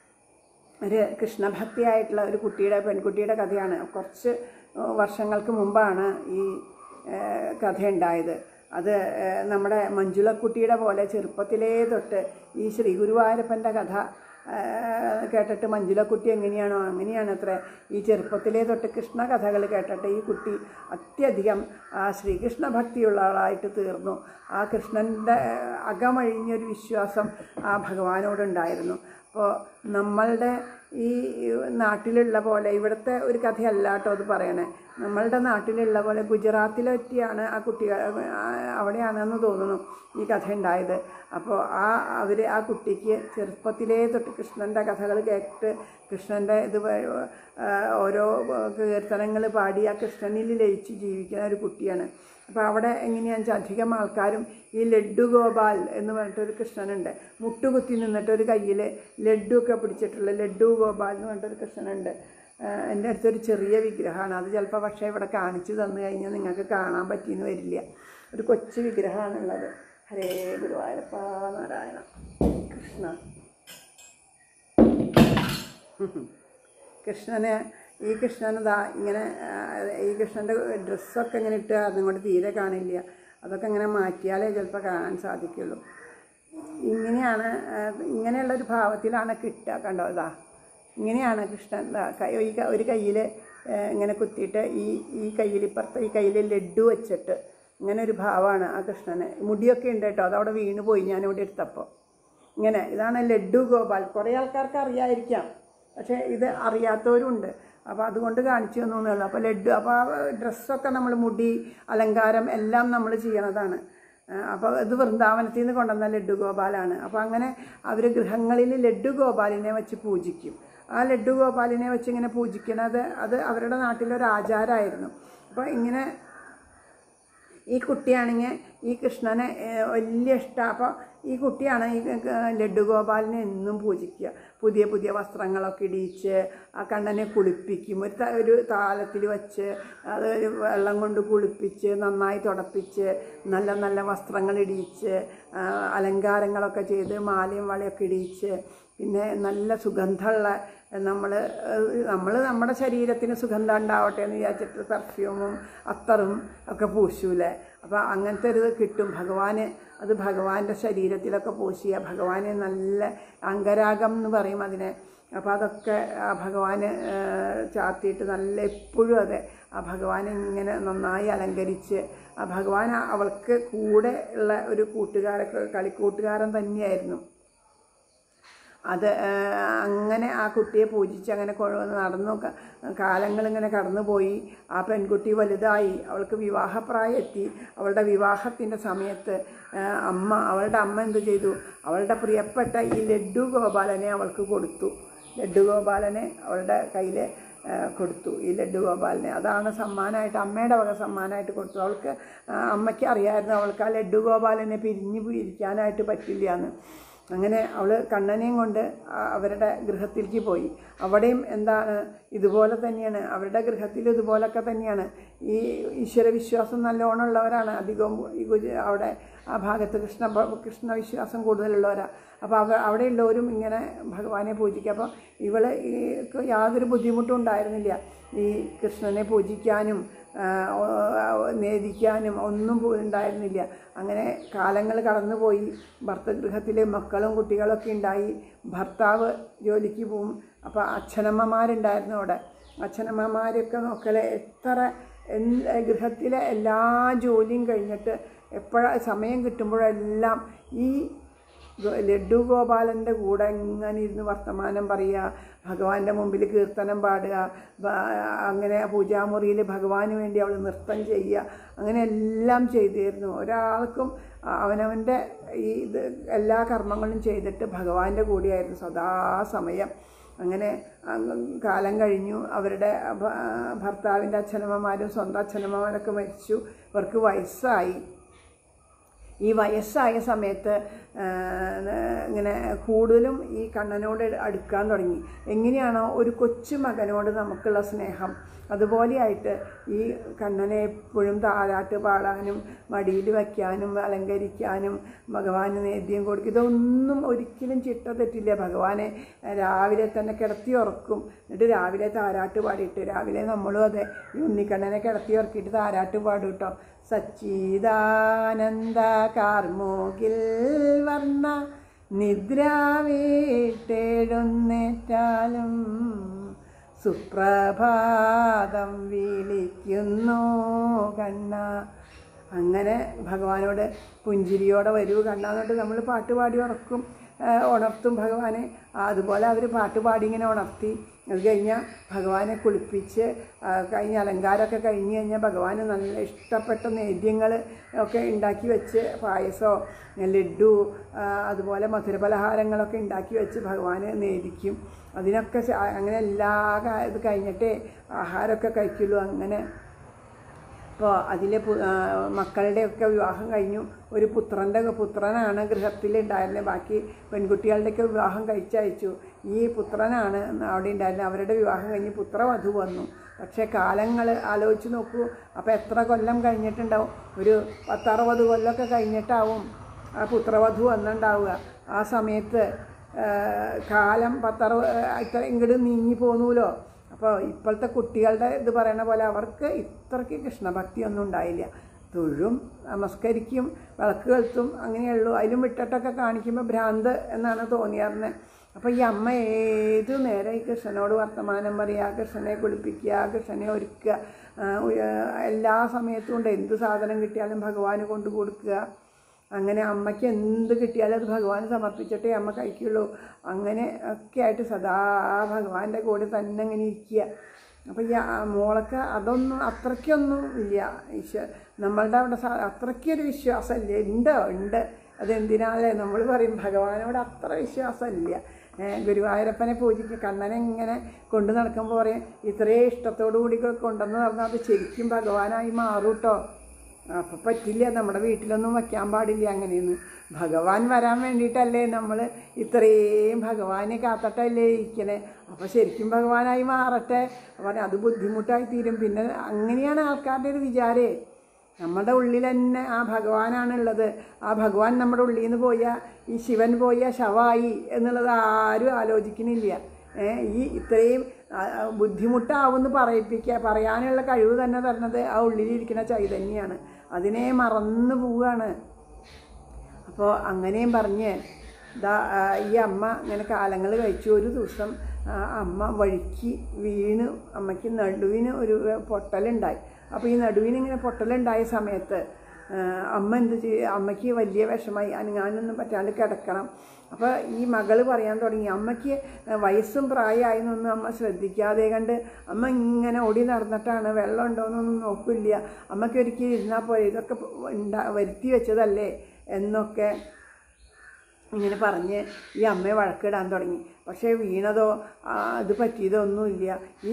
ഒരു കൃഷ്ണഭക്തിയായിട്ടുള്ള ഒരു കുട്ടിയുടെ പെൺകുട്ടിയുടെ കഥയാണ്. കുറച്ച് വർഷങ്ങൾക്ക് മുമ്പാണ് ഈ കഥ ഉണ്ടായത്. അത് നമ്മുടെ മഞ്ജുളക്കുട്ടിയുടെ പോലെ ചെറുപ്പത്തിലേ തൊട്ട് ഈ ശ്രീ ഗുരുവായൂരപ്പൻ്റെ കഥ കേട്ടിട്ട് മഞ്ജുളക്കുട്ടി എങ്ങനെയാണോ അങ്ങനെയാണ് അത്ര ഈ ചെറുപ്പത്തിലേ തൊട്ട് കൃഷ്ണ കഥകൾ കേട്ടിട്ട് ഈ കുട്ടി അത്യധികം ആ ശ്രീകൃഷ്ണ ഭക്തിയുള്ള ആളായിട്ട് തീർന്നു. ആ കൃഷ്ണൻ്റെ അകമഴിഞ്ഞൊരു വിശ്വാസം ആ ഭഗവാനോടുണ്ടായിരുന്നു. അപ്പോൾ നമ്മളുടെ ഈ നാട്ടിലുള്ള പോലെ ഇവിടുത്തെ ഒരു കഥയല്ല കേട്ടോ അത് പറയണേ. നമ്മളുടെ നാട്ടിലുള്ള പോലെ ഗുജറാത്തിലെത്തിയാണ് ആ കുട്ടികൾ, അവിടെയാണെന്ന് തോന്നുന്നു ഈ കഥ ഉണ്ടായത്. അപ്പോൾ ആ അവർ ആ കുട്ടിക്ക് ചെറുപ്പത്തിലേ തൊട്ട് കൃഷ്ണൻ്റെ കഥകൾ കേട്ട് കൃഷ്ണൻ്റെ ഇത് ഓരോ കീർത്തനങ്ങൾ പാടി ആ കൃഷ്ണനിൽ ലയിച്ച് ജീവിക്കുന്ന ഒരു കുട്ടിയാണ്. അപ്പോൾ അവിടെ എങ്ങനെയാണെന്ന് വെച്ചാൽ അധികം ആൾക്കാരും ഈ ലഡ്ഡു ഗോപാൽ എന്ന് പറഞ്ഞിട്ടൊരു കൃഷ്ണനുണ്ട്. മുട്ടുകുത്തി നിന്നിട്ടൊരു കയ്യിൽ ലഡ്ഡു ഒക്കെ പിടിച്ചിട്ടുള്ള ലഡ്ഡു ഗോപാൽ എന്ന് പറഞ്ഞിട്ടൊരു കൃഷ്ണനുണ്ട്. എൻ്റെ അടുത്തൊരു ചെറിയ വിഗ്രഹമാണ് അത്. ചിലപ്പോൾ പക്ഷേ ഇവിടെ കാണിച്ചു തന്നു കഴിഞ്ഞാൽ നിങ്ങൾക്ക് കാണാൻ പറ്റിയെന്ന് വരില്ല. ഒരു കൊച്ചു വിഗ്രഹമാണുള്ളത്. ഹരേ ഗുരുവായൂരപ്പ നാരായണ കൃഷ്ണ. കൃഷ്ണന് ഈ കൃഷ്ണനതാ ഇങ്ങനെ ഈ കൃഷ്ണൻ്റെ ഡ്രസ്സൊക്കെ ഇങ്ങനെ ഇട്ട് അതുകൊണ്ട് തീരെ കാണില്ല. അതൊക്കെ ഇങ്ങനെ മാറ്റിയാലേ ചിലപ്പോൾ കാണാൻ സാധിക്കുള്ളൂ. ഇങ്ങനെയാണ്, ഇങ്ങനെയുള്ളൊരു ഭാവത്തിലാണ് കിട്ടുക. കണ്ടോ ഇതാ ഇങ്ങനെയാണ് കൃഷ്ണൻ. ഈ ഒരു കയ്യിൽ ഇങ്ങനെ കുത്തിയിട്ട് ഈ ഈ കയ്യിൽ ഇപ്പുറത്തെ ഈ കയ്യിൽ ലഡ്ഡു വെച്ചിട്ട് ഇങ്ങനെ ഒരു ഭാവമാണ് ആ കൃഷ്ണന്. മുടിയൊക്കെ ഉണ്ട് കേട്ടോ, അതവിടെ വീണ് പോയി ഞാനിവിടെ എടുത്തപ്പോൾ. ഇങ്ങനെ ഇതാണ് ലഡ്ഡു ഗോപാൽ. കുറേ ആൾക്കാർക്ക് അറിയാതിരിക്കാം, പക്ഷേ ഇത് അറിയാത്തവരുണ്ട്. അപ്പോൾ അതുകൊണ്ട് കാണിച്ചു തന്നു. അപ്പോൾ ലഡ്ഡു, അപ്പോൾ ആ ഡ്രസ്സൊക്കെ നമ്മൾ മുടി അലങ്കാരം എല്ലാം നമ്മൾ ചെയ്യണതാണ്. അപ്പോൾ ഇത് വൃന്ദാവനത്തിൽ നിന്ന് കൊണ്ടുവന്ന ലഡ്ഡു ഗോപാലാണ്. അപ്പോൾ അങ്ങനെ അവർ ഗൃഹങ്ങളിൽ ലഡ്ഡു ഗോപാലിനെ വെച്ച് പൂജിക്കും. ആ ലഡ്ഡു ഗോപാലിനെ വെച്ച് ഇങ്ങനെ പൂജിക്കണത് അത് അവരുടെ നാട്ടിലൊരു ആചാരമായിരുന്നു. അപ്പോൾ ഇങ്ങനെ ഈ കുട്ടിയാണെങ്കിൽ ഈ കൃഷ്ണനെ വലിയ ഇഷ്ടമാണ്. അപ്പോൾ ഈ കുട്ടിയാണ് ഈ ലഡ്ഡു ഗോപാലിനെ എന്നും പൂജിക്കുക. പുതിയ പുതിയ വസ്ത്രങ്ങളൊക്കെ ഇടിയിച്ച് ആ കണ്ണനെ കുളിപ്പിക്കും. ഒരു ഒരു താലത്തിൽ വെച്ച് അത് വെള്ളം കൊണ്ട് കുളിപ്പിച്ച് നന്നായി തുടപ്പിച്ച് നല്ല നല്ല വസ്ത്രങ്ങൾ ഇടിയിച്ച് അലങ്കാരങ്ങളൊക്കെ ചെയ്ത് മാലയും വളയൊക്കെ ഇടിയിച്ച് പിന്നെ നല്ല സുഗന്ധമുള്ള നമ്മൾ നമ്മൾ നമ്മുടെ ശരീരത്തിന് സുഗന്ധം ഉണ്ടാവട്ടെ എന്ന് വിചാരിച്ചിട്ട് പെർഫ്യൂമും അത്തറും ഒക്കെ പൂശൂലേ. അപ്പോൾ അങ്ങനത്തെ ഒരു കിട്ടും ഭഗവാന്. അത് ഭഗവാന്റെ ശരീരത്തിലൊക്കെ പൂശിയ ഭഗവാന് നല്ല അംഗരാഗം എന്ന് പറയും അതിനെ. അപ്പോൾ അതൊക്കെ ആ ഭഗവാന് ചാർത്തിയിട്ട് നല്ല എപ്പോഴും അതെ ആ ഭഗവാനെ ഇങ്ങനെ നന്നായി അലങ്കരിച്ച് ആ ഭഗവാൻ അവൾക്ക് കൂടെ ഉള്ള ഒരു കൂട്ടുകാരൊക്കെ കളിക്കൂട്ടുകാരൻ തന്നെയായിരുന്നു. അത് അങ്ങനെ ആ കുട്ടിയെ പൂജിച്ച് അങ്ങനെ നടന്നു കാലങ്ങളിങ്ങനെ കടന്നുപോയി. ആ പെൺകുട്ടി വലുതായി, അവൾക്ക് വിവാഹപ്രായം എത്തി. അവളുടെ വിവാഹത്തിൻ്റെ സമയത്ത് അമ്മ അവളുടെ അമ്മ എന്ത് ചെയ്തു, അവളുടെ പ്രിയപ്പെട്ട ഈ ലഡ്ഡു ഗോപാലനെ അവൾക്ക് കൊടുത്തു. ലഡ്ഡു ഗോപാലനെ അവളുടെ കയ്യിൽ കൊടുത്തു. ഈ ലഡ്ഡു ഗോപാലിനെ അതാണ് സമ്മാനമായിട്ട്, അമ്മയുടെ വക സമ്മാനമായിട്ട് കൊടുത്തു. അവൾക്ക് അമ്മയ്ക്ക് അറിയാമായിരുന്നു അവൾക്ക് ആ ലഡ്ഡു ഗോപാലനെ പിരിഞ്ഞു ഇരിക്കാനായിട്ട് പറ്റില്ല എന്ന്. അങ്ങനെ അവൾ കണ്ണനെയും കൊണ്ട് അവരുടെ ഗൃഹത്തിലേക്ക് പോയി. അവിടെയും എന്താണ് ഇതുപോലെ തന്നെയാണ്, അവരുടെ ഗൃഹത്തിൽ ഇതുപോലൊക്കെ തന്നെയാണ്. ഈ ഈശ്വരവിശ്വാസം നല്ലോണം ഉള്ളവരാണ് അധികവും ഈ അവിടെ ആ ഭാഗത്ത് കൃഷ്ണ കൃഷ്ണവിശ്വാസം കൂടുതലുള്ളവരാണ്. അപ്പോൾ അവ അവിടെയുള്ളവരും ഇങ്ങനെ ഭഗവാനെ പൂജിക്കുക. അപ്പോൾ ഇവൾ ഈ യാതൊരു ബുദ്ധിമുട്ടും ഉണ്ടായിരുന്നില്ല ഈ കൃഷ്ണനെ പൂജിക്കാനും നേദിക്കാനും ഒന്നും ഉണ്ടായിരുന്നില്ല. അങ്ങനെ കാലങ്ങൾ കടന്നുപോയി. ഭർത്തഗൃഹത്തിൽ മക്കളും കുട്ടികളൊക്കെ ഉണ്ടായി. ഭർത്താവ് ജോലിക്ക് പോവും. അപ്പോൾ അച്ഛനമ്മമാരുണ്ടായിരുന്നു അവിടെ. അച്ഛനമ്മമാരൊക്കെ നോക്കലെ എത്ര ഗൃഹത്തിലെ എല്ലാ ജോലിയും കഴിഞ്ഞിട്ട് എപ്പോഴാണ് സമയം കിട്ടുമ്പോഴെല്ലാം ഈ ലഡ്ഡു ഗോപാലൻ്റെ കൂടെ ഇങ്ങനെ ഇരുന്ന് വർത്തമാനം പറയുക, ഭഗവാന്റെ മുമ്പിൽ കീർത്തനം പാടുക, അങ്ങനെ പൂജാമുറിയിൽ ഭഗവാന് വേണ്ടി അവൾ നൃത്തം ചെയ്യുക, അങ്ങനെ എല്ലാം ചെയ്തിരുന്നു. ഒരാൾക്കും അവനവൻ്റെ ഈ ഇത് എല്ലാ കർമ്മങ്ങളും ചെയ്തിട്ട് ഭഗവാന്റെ കൂടെയായിരുന്നു സദാസമയം. അങ്ങനെ കാലം കഴിഞ്ഞു. അവരുടെ ഭർത്താവിൻ്റെ അച്ഛനമ്മമാരും സ്വന്തം അച്ഛനമ്മമാരൊക്കെ മരിച്ചു. ഇവർക്ക് വയസ്സായി. ഈ വയസ്സായ സമയത്ത് ഇങ്ങനെ കൂടുതലും ഈ കണ്ണനോട് അടുക്കാൻ തുടങ്ങി. എങ്ങനെയാണോ ഒരു കൊച്ചു മകനോട് നമുക്കുള്ള സ്നേഹം അതുപോലെയായിട്ട് ഈ കണ്ണനെ എപ്പോഴും താരാട്ട് പാടാനും മടിയിൽ വയ്ക്കാനും അലങ്കരിക്കാനും ഭഗവാന് നേദ്യം കൊടുക്കും. ഇതൊന്നും ഒരിക്കലും ചിട്ട തെറ്റില്ല. ഭഗവാനെ രാവിലെ തന്നെ കിടത്തി ഉറക്കും. എന്നിട്ട് രാവിലെ താരാട്ട് പാടിയിട്ട് രാവിലെ നമ്മളും അതെ ഈ ഉണ്ണിക്കണ്ണനെ കിടത്തി ഉറക്കിയിട്ട് താരാട്ട് പാടും കേട്ടോ. സച്ചിദാനന്ദ കാർമോകിൽ വർണ്ണ നിദ്രാവീട്ടെഴുന്നേറ്റാലും സുപ്രഭാതം വിളിക്കുന്നു കണ്ണ. അങ്ങനെ ഭഗവാനോട് പുഞ്ചിരിയോടെ വരൂ കണ്ണാന്നിട്ട് നമ്മൾ പാട്ട് പാടി ഉറക്കും, ഉണർത്തും ഭഗവാനെ. അതുപോലെ അവർ പാട്ട് പാടി ഇങ്ങനെ ഉണർത്തി. അത് കഴിഞ്ഞാൽ ഭഗവാനെ കുളിപ്പിച്ച് കഴിഞ്ഞ് അലങ്കാരമൊക്കെ കഴിഞ്ഞ് കഴിഞ്ഞാൽ ഭഗവാന് നല്ല ഇഷ്ടപ്പെട്ട നേദ്യങ്ങൾ ഒക്കെ ഉണ്ടാക്കി വെച്ച് പായസമോ ലഡ്ഡു അതുപോലെ മധുരപലഹാരങ്ങളൊക്കെ ഉണ്ടാക്കി വെച്ച് ഭഗവാന് നേദിക്കും. അതിനൊക്കെ അങ്ങനെ എല്ലാ ഇത് കഴിഞ്ഞിട്ടേ ആഹാരമൊക്കെ കഴിക്കുള്ളൂ. അങ്ങനെ അപ്പോൾ അതിൽ മക്കളുടെയൊക്കെ വിവാഹം കഴിഞ്ഞു. ഒരു പുത്രൻ്റെ പുത്രനാണ് ഗൃഹത്തിലുണ്ടായിരുന്നത്. ബാക്കി പെൺകുട്ടികളുടെയൊക്കെ വിവാഹം കഴിച്ചയച്ചു. ഈ പുത്രനാണ് അവിടെ ഉണ്ടായിരുന്നത്. അവരുടെ വിവാഹം കഴിഞ്ഞ് പുത്രവധു വന്നു. പക്ഷേ കാലങ്ങൾ ആലോചിച്ച് നോക്കൂ. അപ്പോൾ എത്ര കൊല്ലം കഴിഞ്ഞിട്ടുണ്ടാവും? ഒരു പത്തറുപത് കൊല്ലമൊക്കെ കഴിഞ്ഞിട്ടാവും ആ പുത്രവധു വന്നിട്ടുണ്ടാവുക. ആ സമയത്ത് കാലം പത്തറുപത് ഇത്ര ഇങ്ങോട്ട് നീങ്ങി പോന്നൂലോ. അപ്പോൾ ഇപ്പോഴത്തെ കുട്ടികളുടെ ഇത് പറയണ പോലെ അവർക്ക് ഇത്രയ്ക്ക് കൃഷ്ണഭക്തിയൊന്നും ഉണ്ടായില്ല. തൊഴും നമസ്കരിക്കും വിളക്ക് കെളുത്തും അങ്ങനെയുള്ളൂ. അതിലും വിട്ടിട്ടൊക്കെ കാണിക്കുമ്പോൾ ഭ്രാന്ത് എന്നാണ് തോന്നിയായിരുന്നത്. അപ്പോൾ ഈ അമ്മ ഏതു നേരം ഈ കൃഷ്ണനോട് വർത്തമാനം പറയുക, കൃഷ്ണനെ കുളിപ്പിക്കുക, കൃഷ്ണനെ ഒരുക്കുക, എല്ലാ സമയത്തും കൊണ്ട് എന്ത് സാധനം കിട്ടിയാലും ഭഗവാന് കൊണ്ട് കൊടുക്കുക. അങ്ങനെ അമ്മയ്ക്ക് എന്ത് കിട്ടിയാലും അത് ഭഗവാന് സമർപ്പിച്ചിട്ടേ അമ്മ കഴിക്കുള്ളൂ. അങ്ങനെ ഒക്കെ ആയിട്ട് സദാ ഭഗവാന്റെ കൂടെ തന്നെ അങ്ങനെ ഇരിക്കുക. അപ്പോൾ ഈ മോളൊക്കെ അതൊന്നും അത്രയ്ക്കൊന്നും ഇല്ല. ഈശ്വ നമ്മളുടെ അവിടെ അത്രയ്ക്കൊരു വിശ്വാസമില്ല. ഉണ്ട് ഉണ്ട് അതെന്തിനാലേ നമ്മൾ പറയും ഭഗവാനോട് അത്ര വിശ്വാസമില്ല. ഗുരുവായൂരപ്പനെ പൂജിക്കുക, കണ്ണനെ ഇങ്ങനെ കൊണ്ടു നടക്കുമ്പോൾ പറയും ഇത്രയും ഇഷ്ടത്തോടു കൂടി കൊണ്ടുവന്ന് നടന്നാൽ അത് ശരിക്കും ഭഗവാനായി മാറും കേട്ടോ. അപ്പോൾ പറ്റില്ല, നമ്മുടെ വീട്ടിലൊന്നും വയ്ക്കാൻ പാടില്ല അങ്ങനെയൊന്നും. ഭഗവാൻ വരാൻ വേണ്ടിയിട്ടല്ലേ നമ്മൾ ഇത്രയും ഭഗവാനെ കാത്തട്ടല്ലേ ഇരിക്കണേ. അപ്പോൾ ശരിക്കും ഭഗവാനായി മാറട്ടെ. അപ്പോൾ അത് ബുദ്ധിമുട്ടായി തീരും. പിന്നെ അങ്ങനെയാണ് ആൾക്കാരുടെ ഒരു വിചാരേ. നമ്മുടെ ഉള്ളിൽ തന്നെ ആ ഭഗവാനാണുള്ളത്. ആ ഭഗവാൻ നമ്മുടെ ഉള്ളിൽ നിന്ന് പോയാൽ ഈ ശിവൻ പോയാൽ ശവമായി എന്നുള്ളത് ആരും ആലോചിക്കണില്ല. ഈ ഇത്രയും ബുദ്ധിമുട്ടാവുമെന്ന് പറയിപ്പിക്കുക പറയാനുള്ള കഴിവ് തന്നെ തരുന്നത് ആ ഉള്ളിലിരിക്കുന്ന ചൈതന്യമാണ്. അതിനെ മറന്നു പോവുകയാണ്. അപ്പോൾ അങ്ങനെയും പറഞ്ഞ് ദാ ഈ അമ്മ ഇങ്ങനെ കാലങ്ങൾ കഴിച്ചു. ഒരു ദിവസം അമ്മ വഴുക്കി വീണ് അമ്മയ്ക്ക് നടുവിന് ഒരു പൊട്ടലുണ്ടായി. അപ്പോൾ ഈ നടുവിനിങ്ങനെ പൊട്ടലുണ്ടായ സമയത്ത് അമ്മ എന്ത് ചെയ്യും, അമ്മയ്ക്ക് വലിയ വിഷമായി, അനങ്ങാനൊന്നും പറ്റാണ്ട് കിടക്കണം. അപ്പോൾ ഈ മകൾ പറയാൻ തുടങ്ങി. അമ്മയ്ക്ക് വയസ്സും പ്രായമായെന്നൊന്നും അമ്മ ശ്രദ്ധിക്കാതെ കണ്ട് അമ്മ ഇങ്ങനെ ഓടി നടന്നിട്ടാണ്. വെള്ളം ഉണ്ടോയെന്നൊന്നും നോക്കില്ല. അമ്മയ്ക്ക് ഒരിക്കലും ഇരുന്നാൽ പോലെ ഇതൊക്കെ ഉണ്ടാ വരുത്തി വെച്ചതല്ലേ എന്നൊക്കെ ഇങ്ങനെ പറഞ്ഞ് ഈ അമ്മയെ വഴക്കിടാൻ തുടങ്ങി. പക്ഷേ വീണതോ അത് പറ്റിയതോ ഒന്നുമില്ല. ഈ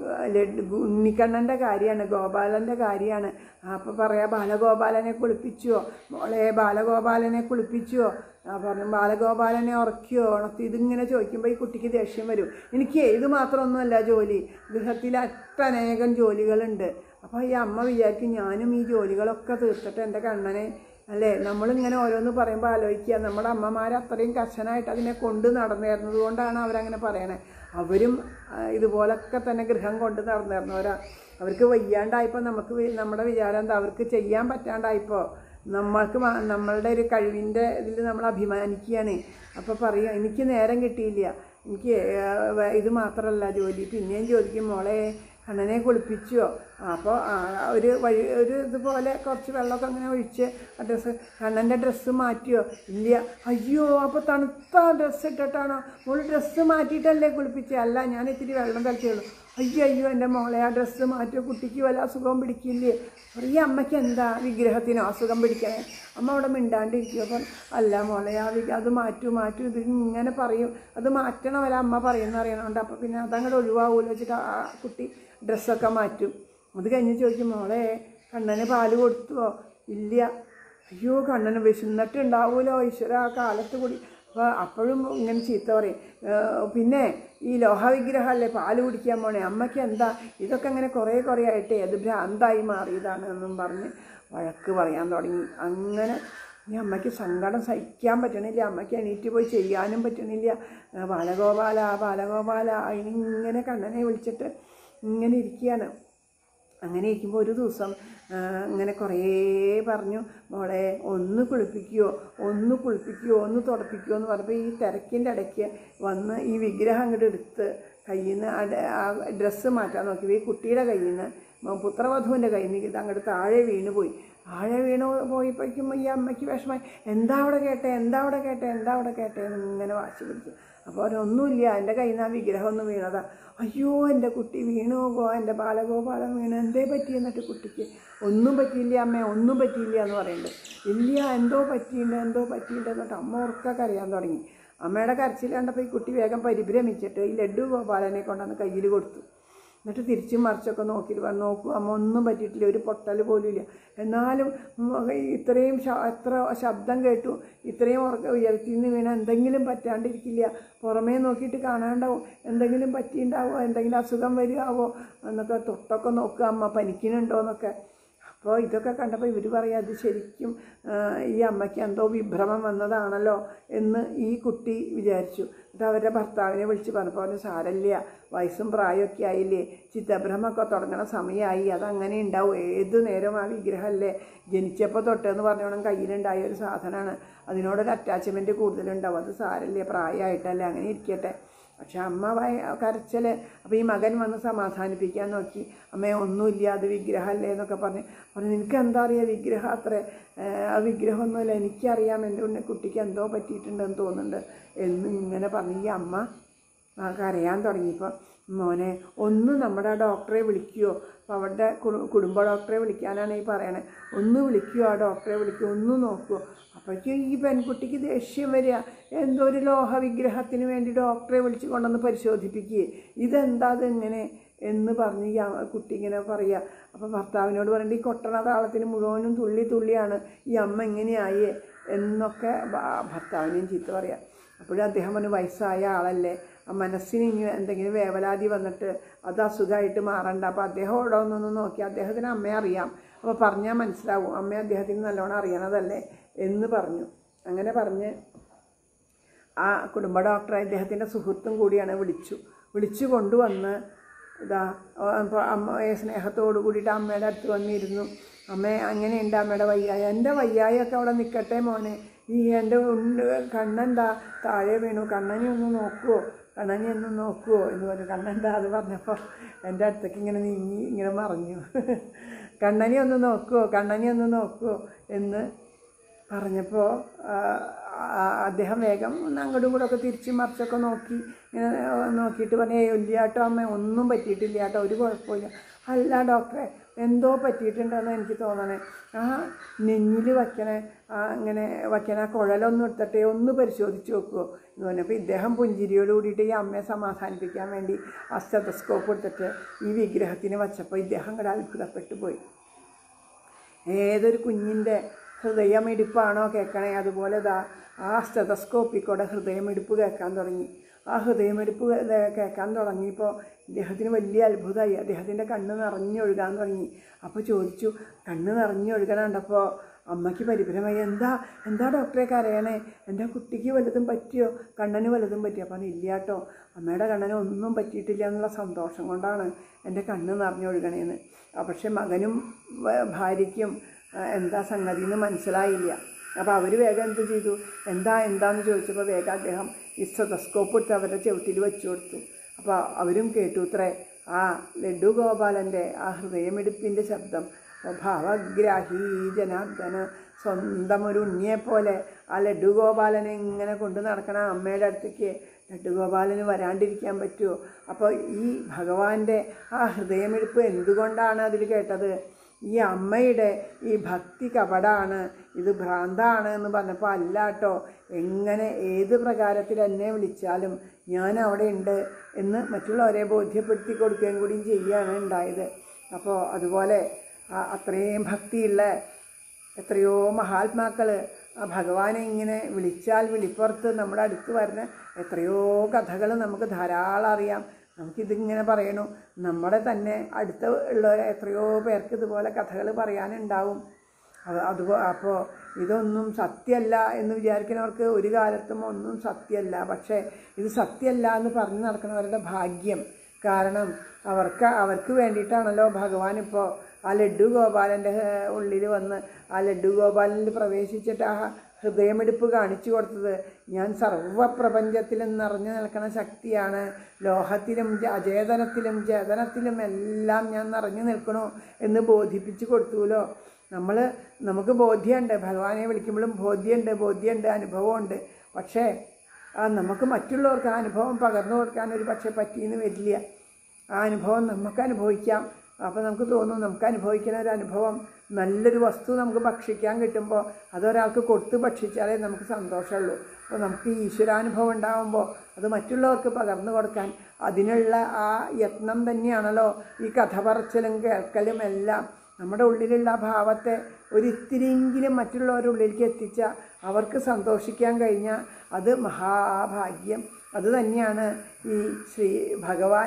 ഉണ്ണിക്കണ്ണൻ്റെ കാര്യമാണ്, ഗോപാലൻ്റെ കാര്യമാണ്. അപ്പോൾ പറയാം ബാലഗോപാലനെ കുളിപ്പിച്ചുവോ മോളെ, ബാലഗോപാലനെ കുളിപ്പിച്ചുവോ പറഞ്ഞു, ബാലഗോപാലനെ ഉറക്കിയോ ഉണർത്തി. ഇതിങ്ങനെ ചോദിക്കുമ്പോൾ ഈ കുട്ടിക്ക് ദേഷ്യം വരും. എനിക്ക് ഇത് മാത്രമൊന്നുമല്ല ജോലി, ഗൃഹത്തിൽ ഒട്ടനേകം ജോലികളുണ്ട്. അപ്പോൾ ഈ അമ്മ വിചാരിക്കും ഞാനും ഈ ജോലികളൊക്കെ തീർത്തിട്ട് എൻ്റെ കണ്ണനെ അല്ലേ. നമ്മളിങ്ങനെ ഓരോന്ന് പറയുമ്പോൾ ആലോചിക്കുക, നമ്മുടെ അമ്മമാർ അത്രയും കർശനമായിട്ട് അതിനെ കൊണ്ട് നടന്നിരുന്നത് കൊണ്ടാണ് അവരങ്ങനെ പറയണേ. അവരും ഇതുപോലൊക്കെ തന്നെ ഗൃഹം കൊണ്ട് നടന്നിരുന്നവരാ. അവർക്ക് വയ്യാണ്ടായപ്പോൾ നമുക്ക് നമ്മുടെ വിചാരം എന്താ, അവർക്ക് ചെയ്യാൻ പറ്റാണ്ടായപ്പോൾ നമ്മൾക്ക് നമ്മളുടെ ഒരു കഴിവിൻ്റെ ഇതിൽ നമ്മൾ അഭിമാനിക്കുകയാണ്. അപ്പോൾ പറയുക എനിക്ക് നേരം കിട്ടിയില്ല, എനിക്ക് ഇത് മാത്രമല്ല ജോലി. പിന്നെയും ചോദിക്കും മോളെ കണ്ണനെ കുളിപ്പിച്ചോ. അപ്പോൾ ഒരു വഴി ഒരു ഇതുപോലെ കുറച്ച് വെള്ളമൊക്കെ അങ്ങനെ ഒഴിച്ച് ആ ഡ്രസ്സ് കണ്ണൻ്റെ ഡ്രസ്സ് മാറ്റിയോ ഇല്ല. അയ്യോ അപ്പോൾ തണുത്ത ഡ്രസ്സ് ഇട്ടിട്ടാണോ മോൾ ഡ്രസ്സ് മാറ്റിയിട്ടല്ലേ കുളിപ്പിച്ചേ? അല്ല ഞാൻ ഇത്തിരി വെള്ളം തളിച്ചുള്ളൂ. അയ്യോ അയ്യോ എൻ്റെ മോളെ ആ ഡ്രസ്സ് മാറ്റിയോ, കുട്ടിക്ക് വല്ല അസുഖം പിടിക്കില്ലേ? ഈ അമ്മയ്ക്ക് എന്താ വിഗ്രഹത്തിനോ അസുഖം പിടിക്കണേ? അമ്മ അവിടെ മിണ്ടാണ്ടിരിക്കും. അപ്പം അല്ല മോളെ ആ വിഗ്രഹം അത് മാറ്റൂ മാറ്റൂ ഇത് ഇങ്ങനെ പറയും. അത് മാറ്റണം വരെ അമ്മ പറയുന്ന അറിയണമുണ്ട്. അപ്പോൾ പിന്നെ അതങ്ങോട്ട് ഒഴിവാകുമല്ലോ വെച്ചിട്ട് ആ കുട്ടി ഡ്രസ്സൊക്കെ മാറ്റും. അത് കഴിഞ്ഞ് ചോദിക്കും മോളെ കണ്ണന് പാല് കൊടുത്തുവോ? ഇല്ല. അയ്യോ കണ്ണന് വിശന്നിട്ടുണ്ടാവുമല്ലോ ഈശ്വര ആ കാലത്ത് കൂടി. അപ്പോൾ അപ്പോഴും ഇങ്ങനെ ചീത്ത പറയും. പിന്നെ ഈ ലോഹവിഗ്രഹമല്ലേ പാല് കുടിക്കാൻ പോണേ, അമ്മയ്ക്ക് എന്താ ഇതൊക്കെ അങ്ങനെ കുറേ കുറേ ആയിട്ടേ അത് ഭ്രാന്തായി മാറിയതാണ് എന്നും പറഞ്ഞ് വഴക്ക് പറയാൻ തുടങ്ങി. അങ്ങനെ ഈ അമ്മയ്ക്ക് സങ്കടം സഹിക്കാൻ പറ്റണില്ല. അമ്മയ്ക്ക് എണീറ്റ് പോയി ചെയ്യാനും പറ്റണില്ല. ബാലഗോപാല ബാലഗോപാല അതിനിങ്ങനെ കണ്ണനെ വിളിച്ചിട്ട് ഇങ്ങനെ ഇരിക്കുകയാണ്. അങ്ങനെ ഇരിക്കുമ്പോൾ ഒരു ദിവസം ഇങ്ങനെ കുറേ പറഞ്ഞു മോളെ ഒന്ന് കുളിപ്പിക്കുമോ ഒന്ന് കുളിപ്പിക്കുമോ ഒന്ന് തുടപ്പിക്കുമോ എന്ന് പറഞ്ഞപ്പോൾ ഈ തിരക്കിൻ്റെ ഇടയ്ക്ക് വന്ന് ഈ വിഗ്രഹം അങ്ങോട്ട് എടുത്ത് കയ്യിൽ നിന്ന് ആ ഡ്രസ്സ് മാറ്റാൻ നോക്കി. ഈ കുട്ടിയുടെ കയ്യിൽ നിന്ന് പുത്രവധുവിൻ്റെ കയ്യിൽ നിന്ന് ഇത് അങ്ങോട്ട് താഴെ വീണ് പോയി. താഴെ വീണ് പോയിപ്പോയിക്കും ഈ അമ്മയ്ക്ക് വിഷമായി. എന്താ അവിടെ കേട്ടെ എന്താ അവിടെ കേട്ടെ എന്താ അവിടെ കേട്ടെ എന്ന് ഇങ്ങനെ വാശി പിടിച്ചു. അപ്പോൾ അവരൊന്നുമില്ല, എൻ്റെ കയ്യിൽ നിന്ന് ആ വിഗ്രഹം ഒന്ന് വീണതാ. അയ്യോ എൻ്റെ കുട്ടി വീണു പോ, എൻ്റെ ബാലഗോപാലൻ വീണ്, എന്തേ പറ്റി? എന്നിട്ട് കുട്ടിക്ക് ഒന്നും പറ്റിയില്ല അമ്മേ ഒന്നും പറ്റിയില്ല എന്ന് പറയുന്നുണ്ട്. ഇല്ല എന്തോ പറ്റിയിട്ടുണ്ട് എന്തോ പറ്റിയിട്ടുണ്ട് എന്നിട്ട് അമ്മ ഉറക്കെ കരയാൻ തുടങ്ങി. അമ്മയുടെ കരച്ചിൽ കണ്ടപ്പോൾ ഈ കുട്ടി വേഗം പരിഭ്രമിച്ചിട്ട് ഈ ലഡ്ഡു ഗോപാലനെ കൊണ്ടുവന്ന് കയ്യിൽ കൊടുത്തു. എന്നിട്ട് തിരിച്ചും മറിച്ചൊക്കെ നോക്കിയിട്ട് പറഞ്ഞു നോക്കൂ അമ്മ ഒന്നും പറ്റിയിട്ടില്ല, ഒരു പൊട്ടൽ പോലും ഇല്ല. എന്നാലും ഇത്രയും എത്ര ശബ്ദം കേട്ടു, ഇത്രയും ഉറക്ക ഉയർത്തിൽ നിന്ന് വീണ എന്തെങ്കിലും പറ്റാണ്ടിരിക്കില്ല, പുറമേ നോക്കിയിട്ട് കാണാണ്ടാവും, എന്തെങ്കിലും പറ്റിയിട്ടുണ്ടാവോ, എന്തെങ്കിലും അസുഖം വരികയാവോ എന്നൊക്കെ തൊട്ടൊക്കെ നോക്കുക അമ്മ പനിക്കുന്നുണ്ടോ എന്നൊക്കെ. അപ്പോൾ ഇതൊക്കെ കണ്ടപ്പോൾ ഇവർ പറയാം അത് ശരിക്കും ഈ അമ്മയ്ക്ക് എന്തോ വിഭ്രമം വന്നതാണല്ലോ എന്ന് ഈ കുട്ടി വിചാരിച്ചു. എന്നിട്ട് അവരുടെ ഭർത്താവിനെ വിളിച്ച് പറഞ്ഞപ്പോൾ അവന് സാരമില്ല, വയസ്സും പ്രായമൊക്കെ ആയില്ലേ, ചിത്തഭ്രമമൊക്കെ തുടങ്ങണ സമയമായി, അതങ്ങനെ ഉണ്ടാവും, ഏതു നേരവും ആ വിഗ്രഹമല്ലേ ജനിച്ചപ്പോൾ തൊട്ടെന്ന് പറഞ്ഞോണം കയ്യിലുണ്ടായ ഒരു സാധനമാണ്, അതിനോടൊരു അറ്റാച്ച്മെൻറ്റ് കൂടുതലുണ്ടാവും, അത് സാരമില്ല പ്രായമായിട്ടല്ലേ അങ്ങനെ ഇരിക്കട്ടെ. പക്ഷെ അമ്മ കരച്ചൽ. അപ്പോൾ ഈ മകൻ വന്ന് സമാധാനിപ്പിക്കാൻ നോക്കി. അമ്മയെ ഒന്നുമില്ല അത് വിഗ്രഹമല്ലേ എന്നൊക്കെ പറഞ്ഞ് പറഞ്ഞു നിനക്ക് എന്താ അറിയാം വിഗ്രഹം അത്ര ആ വിഗ്രഹമൊന്നുമില്ല, എനിക്കറിയാം എൻ്റെ ഉണ്ണി കുട്ടിക്ക് എന്തോ പറ്റിയിട്ടുണ്ടെന്ന് തോന്നുന്നുണ്ട് എന്ന് ഇങ്ങനെ പറഞ്ഞ് ഈ അമ്മ കരയാൻ തുടങ്ങിയപ്പോൾ മോനെ ഒന്ന് നമ്മുടെ ഡോക്ടറെ വിളിക്കുമോ, അപ്പോൾ അവരുടെ കുടുംബ ഡോക്ടറെ വിളിക്കാനാണ് ഈ പറയണത്. ഒന്ന് വിളിക്കുമോ, ആ ഡോക്ടറെ വിളിക്കുമോ, ഒന്ന് നോക്കുമോ. അപ്പോഴേക്കും ഈ പെൺകുട്ടിക്ക് ദേഷ്യം വരിക. എന്തോ ഒരു ലോഹ വിഗ്രഹത്തിന് വേണ്ടി ഡോക്ടറെ വിളിച്ച് കൊണ്ടുവന്ന് പരിശോധിപ്പിക്കുകയെ, ഇതെന്താ ഇങ്ങനെ എന്ന് പറഞ്ഞ് ഈ കുട്ടി ഇങ്ങനെ പറയുക. അപ്പോൾ ഭർത്താവിനോട് പറയേണ്ട ഈ കൊട്ടണ താളത്തിന് മുഴുവനും തുള്ളി തുള്ളിയാണ് ഈ അമ്മ ഇങ്ങനെയായേ എന്നൊക്കെ ഭർത്താവിനെയും ചീത്ത പറയുക. അപ്പോഴും അദ്ദേഹം പറഞ്ഞു വയസ്സായ ആളല്ലേ, ആ മനസ്സിന് ഇനി എന്തെങ്കിലും വേവലാതി വന്നിട്ട് അത് അസുഖമായിട്ട് മാറണ്ട. അപ്പോൾ അദ്ദേഹം ഇവിടെ ഒന്നൊന്ന് നോക്കി, അദ്ദേഹത്തിന് അമ്മയെ അറിയാം, അപ്പോൾ പറഞ്ഞാൽ മനസ്സിലാവും, അമ്മയെ അദ്ദേഹത്തിന് നല്ലോണം അറിയണതല്ലേ എന്ന് പറഞ്ഞു. അങ്ങനെ പറഞ്ഞ് ആ കുടുംബ ഡോക്ടറെ അദ്ദേഹത്തിൻ്റെ സുഹൃത്തും കൂടിയാണ് വിളിച്ചു വിളിച്ചു കൊണ്ടുവന്ന് ഇതാ അമ്മയെ സ്നേഹത്തോടു കൂടിയിട്ട് അമ്മയുടെ അടുത്ത് വന്നിരുന്നു. അമ്മ അങ്ങനെയുണ്ട് അമ്മയുടെ വയ്യായ, എൻ്റെ വയ്യായൊക്കെ അവിടെ നിൽക്കട്ടെ മോനെ, ഈ എൻ്റെ കണ്ണെന്താ താഴെ വീണു, കണ്ണനെ ഒന്ന് നോക്കുമോ, കണ്ണനെ ഒന്ന് നോക്കുമോ എന്ന് പറഞ്ഞു. കണ്ണെന്താ അത് പറഞ്ഞപ്പോൾ എൻ്റെ അടുത്തേക്ക് ഇങ്ങനെ നീങ്ങി ഇങ്ങനെ മറിഞ്ഞു. കണ്ണനെ ഒന്ന് നോക്കുമോ, കണ്ണനെ ഒന്ന് നോക്കുമോ എന്ന് പറഞ്ഞപ്പോൾ അദ്ദേഹം വേഗം അങ്ങോട്ടും കൂടെ ഒക്കെ തിരിച്ച് മറിച്ചൊക്കെ നോക്കി ഇങ്ങനെ നോക്കിയിട്ട് പറഞ്ഞു ഏ ഇല്ലാട്ടോ അമ്മ, ഒന്നും പറ്റിയിട്ടില്ല കേട്ടോ, ഒരു കുഴപ്പമില്ല. അല്ല ഡോക്ടറെ എന്തോ പറ്റിയിട്ടുണ്ടെന്ന് എനിക്ക് തോന്നണേ, ആ നെഞ്ഞിൽ വയ്ക്കണേ അങ്ങനെ വയ്ക്കണ കുഴലൊന്നും എടുത്തിട്ടേ ഒന്ന് പരിശോധിച്ച് നോക്കുമോ എന്ന് പറഞ്ഞപ്പോൾ ഇദ്ദേഹം പുഞ്ചിരിയോട് കൂടിയിട്ട് ഈ അമ്മയെ സമാധാനിപ്പിക്കാൻ വേണ്ടി ആ സ്റ്റെതസ്കോപ്പ് എടുത്തിട്ട് ഈ വിഗ്രഹത്തിന് വച്ചപ്പോൾ ഇദ്ദേഹം കൂടെ അത്ഭുതപ്പെട്ടു പോയി. ഏതൊരു കുഞ്ഞിൻ്റെ ഹൃദയമിടിപ്പാണോ കേൾക്കണേ അതുപോലെ ഇതാ ആ സ്റ്റെതസ്കോപ്പിൽ കൂടെ ഹൃദയമിടിപ്പ് കേൾക്കാൻ തുടങ്ങി. ആ ഹൃദയമിടിപ്പ് കേൾക്കാൻ തുടങ്ങിയപ്പോൾ ഇദ്ദേഹത്തിന് വലിയ അത്ഭുതമായി. അദ്ദേഹത്തിൻ്റെ കണ്ണ് നിറഞ്ഞൊഴുകാൻ തുടങ്ങി. അപ്പോൾ ചോദിച്ചു, കണ്ണ് നിറഞ്ഞൊഴുകണുണ്ടപ്പോൾ അമ്മയ്ക്ക് പരിഭ്രമായി. എന്താ എന്താ ഡോക്ടറെ കരയണേ, എൻ്റെ കുട്ടിക്ക് വലുതും പറ്റിയോ, കണ്ണന് വലുതും പറ്റിയോ? അപ്പം ഇല്ല കേട്ടോ, അമ്മയുടെ കണ്ണന് ഒന്നും പറ്റിയിട്ടില്ല എന്നുള്ള സന്തോഷം കൊണ്ടാണ് എൻ്റെ കണ്ണ് നിറഞ്ഞൊഴുകണേന്ന്. പക്ഷേ മകനും ഭാര്യയ്ക്കും എന്താ സംഗതി എന്ന് മനസ്സിലായില്ല. അപ്പോൾ അവർ വേഗം എന്ത് ചെയ്തു, എന്താ എന്താന്ന് ചോദിച്ചപ്പോൾ വേഗം അദ്ദേഹം ഈ സ്റ്റെതസ്കോപ്പ് എടുത്ത് അവരുടെ ചവിട്ടിൽ വെച്ചു കൊടുത്തു. അപ്പോൾ അവരും കേട്ടു അത്രേ ആ ലഡ്ഡു ഗോപാലൻ്റെ ആ ഹൃദയമിടിപ്പിൻ്റെ ശബ്ദം. ഭാവഗ്രാഹി ജനാർദ്ദന, സ്വന്തം ഒരു ഉണ്ണിയെപ്പോലെ ആ ലഡ്ഡു ഗോപാലനെ ഇങ്ങനെ കൊണ്ട് നടക്കണ അമ്മയുടെ അടുത്തേക്ക് ലഡ്ഡു ഗോപാലന് വരാണ്ടിരിക്കാൻ പറ്റുമോ? അപ്പോൾ ഈ ഭഗവാന്റെ ആ ഹൃദയമിടിപ്പ് എന്തുകൊണ്ടാണ് അതിൽ കേട്ടത്? ഈ അമ്മയുടെ ഈ ഭക്തി കപടാണ്, ഇത് ഭ്രാന്താണ് എന്ന് പറഞ്ഞപ്പോൾ അല്ല കേട്ടോ, എങ്ങനെ ഏത് പ്രകാരത്തിൽ എന്നെ വിളിച്ചാലും ഞാൻ അവിടെ ഉണ്ട് എന്ന് മറ്റുള്ളവരെ ബോധ്യപ്പെടുത്തി കൊടുക്കുകയും കൂടിയും ചെയ്യുകയാണ് ഉണ്ടായത്. അപ്പോൾ അതുപോലെ അത്രയും ഭക്തിയുള്ള എത്രയോ മഹാത്മാക്കൾ ആ ഭഗവാനെ ഇങ്ങനെ വിളിച്ചാൽ വിളിപ്പുറത്ത് നമ്മുടെ അടുത്ത് വരുന്ന എത്രയോ കഥകൾ നമുക്ക് ധാരാളം അറിയാം. നമുക്കിതിങ്ങനെ പറയണു, നമ്മുടെ തന്നെ അടുത്ത് ഉള്ള എത്രയോ പേർക്ക് ഇതുപോലെ കഥകൾ പറയാനുണ്ടാവും. അത് അതുപോ അപ്പോൾ ഇതൊന്നും സത്യമല്ല എന്ന് വിചാരിക്കുന്നവർക്ക് ഒരു കാലത്തും ഒന്നും സത്യമല്ല. പക്ഷേ ഇത് സത്യമല്ല എന്ന് പറഞ്ഞ് നടക്കുന്നവരുടെ ഭാഗ്യം. കാരണം അവർക്ക് അവർക്ക് വേണ്ടിയിട്ടാണല്ലോ ഭഗവാൻ ഇപ്പോൾ ആ ലഡ്ഡു ഗോപാലൻ്റെ ഉള്ളിൽ വന്ന് ആ ലഡ്ഡു ഗോപാലനിൽ പ്രവേശിച്ചിട്ട് ആ ഹൃദയമിടിപ്പ് കാണിച്ചു കൊടുത്തത്. ഞാൻ സർവ്വപ്രപഞ്ചത്തിലും നിറഞ്ഞു നിൽക്കുന്ന ശക്തിയാണ്, ലോഹത്തിലും അചേതനത്തിലും ചേതനത്തിലും എല്ലാം ഞാൻ നിറഞ്ഞു നിൽക്കണു എന്ന് ബോധിപ്പിച്ച് കൊടുത്തുല്ലോ. നമ്മൾ നമുക്ക് ബോധ്യമുണ്ട്, ഭഗവാനെ വിളിക്കുമ്പോഴും ബോധ്യമുണ്ട് ബോധ്യമുണ്ട് അനുഭവമുണ്ട്. പക്ഷേ ആ നമുക്ക് മറ്റുള്ളവർക്ക് ആ അനുഭവം പകർന്നു കൊടുക്കാൻ ഒരു പക്ഷേ പറ്റിയെന്ന് വരില്ല. ആ അനുഭവം നമുക്ക് അനുഭവിക്കാം. അപ്പോൾ നമുക്ക് തോന്നും നമുക്ക് അനുഭവിക്കുന്ന ഒരു അനുഭവം, നല്ലൊരു വസ്തു നമുക്ക് ഭക്ഷിക്കാൻ കിട്ടുമ്പോൾ അതൊരാൾക്ക് കൊടുത്ത് ഭക്ഷിച്ചാലേ നമുക്ക് സന്തോഷമുള്ളൂ. അപ്പോൾ നമുക്ക് ഈശ്വരാനുഭവം ഉണ്ടാകുമ്പോൾ അത് മറ്റുള്ളവർക്ക് പകർന്നു കൊടുക്കാൻ അതിനുള്ള ആ യത്നം തന്നെയാണല്ലോ ഈ കഥ പറച്ചിലും കേൾക്കലും എല്ലാം. നമ്മുടെ ഉള്ളിലുള്ള ഭാവത്തെ ഒരിത്തിരിയെങ്കിലും മറ്റുള്ളവരുടെ ഉള്ളിലേക്ക് എത്തിച്ചാൽ അവർക്ക് സന്തോഷിക്കാൻ കഴിഞ്ഞാൽ അത് മഹാഭാഗ്യം. അത് തന്നെയാണ് ഈ ശ്രീ ഭഗവാൻ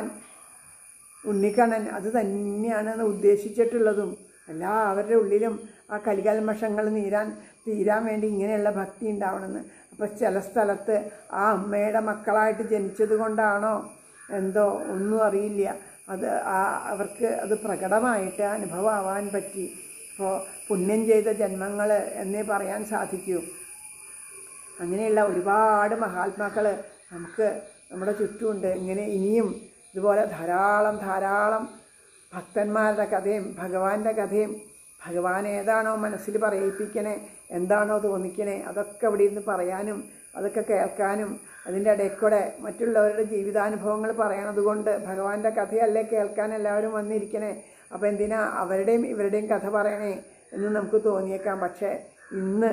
ഉണ്ണിക്കണ്ണൻ അത് തന്നെയാണ് ഉദ്ദേശിച്ചിട്ടുള്ളതും. എല്ലാവരുടെ ഉള്ളിലും ആ കലികൽമഷങ്ങൾ നീരാൻ തീരാൻ വേണ്ടി ഇങ്ങനെയുള്ള ഭക്തി ഉണ്ടാവണമെന്ന്. അപ്പോൾ ചില സ്ഥലത്ത് ആ അമ്മയുടെ മക്കളായിട്ട് ജനിച്ചത് കൊണ്ടാണോ എന്തോ ഒന്നും അറിയില്ല, അത് ആ അവർക്ക് അത് പ്രകടമായിട്ട് അനുഭവമാവാൻ പറ്റി. അപ്പോൾ പുണ്യം ചെയ്ത ജന്മങ്ങൾ എന്നേ പറയാൻ സാധിക്കൂ. അങ്ങനെയുള്ള ഒരുപാട് മഹാത്മാക്കൾ നമുക്ക് നമ്മുടെ ചുറ്റുമുണ്ട്. ഇങ്ങനെ ഇനിയും ഇതുപോലെ ധാരാളം ധാരാളം ഭക്തന്മാരുടെ കഥയും ഭഗവാന്റെ കഥയും ഭഗവാൻ ഏതാണോ മനസ്സിൽ പറയിപ്പിക്കണേ, എന്താണോ തോന്നിക്കണേ, അതൊക്കെ ഇവിടെ ഇരുന്ന് പറയാനും അതൊക്കെ കേൾക്കാനും അതിൻ്റെ ഇടയിൽ കൂടെ മറ്റുള്ളവരുടെ ജീവിതാനുഭവങ്ങൾ പറയണത് കൊണ്ട് ഭഗവാന്റെ കഥയല്ലേ കേൾക്കാൻ എല്ലാവരും വന്നിരിക്കണേ, അപ്പോൾ എന്തിനാ അവരുടെയും ഇവരുടെയും കഥ പറയണേ എന്ന് നമുക്ക് തോന്നിയേക്കാം. പക്ഷേ ഇന്ന്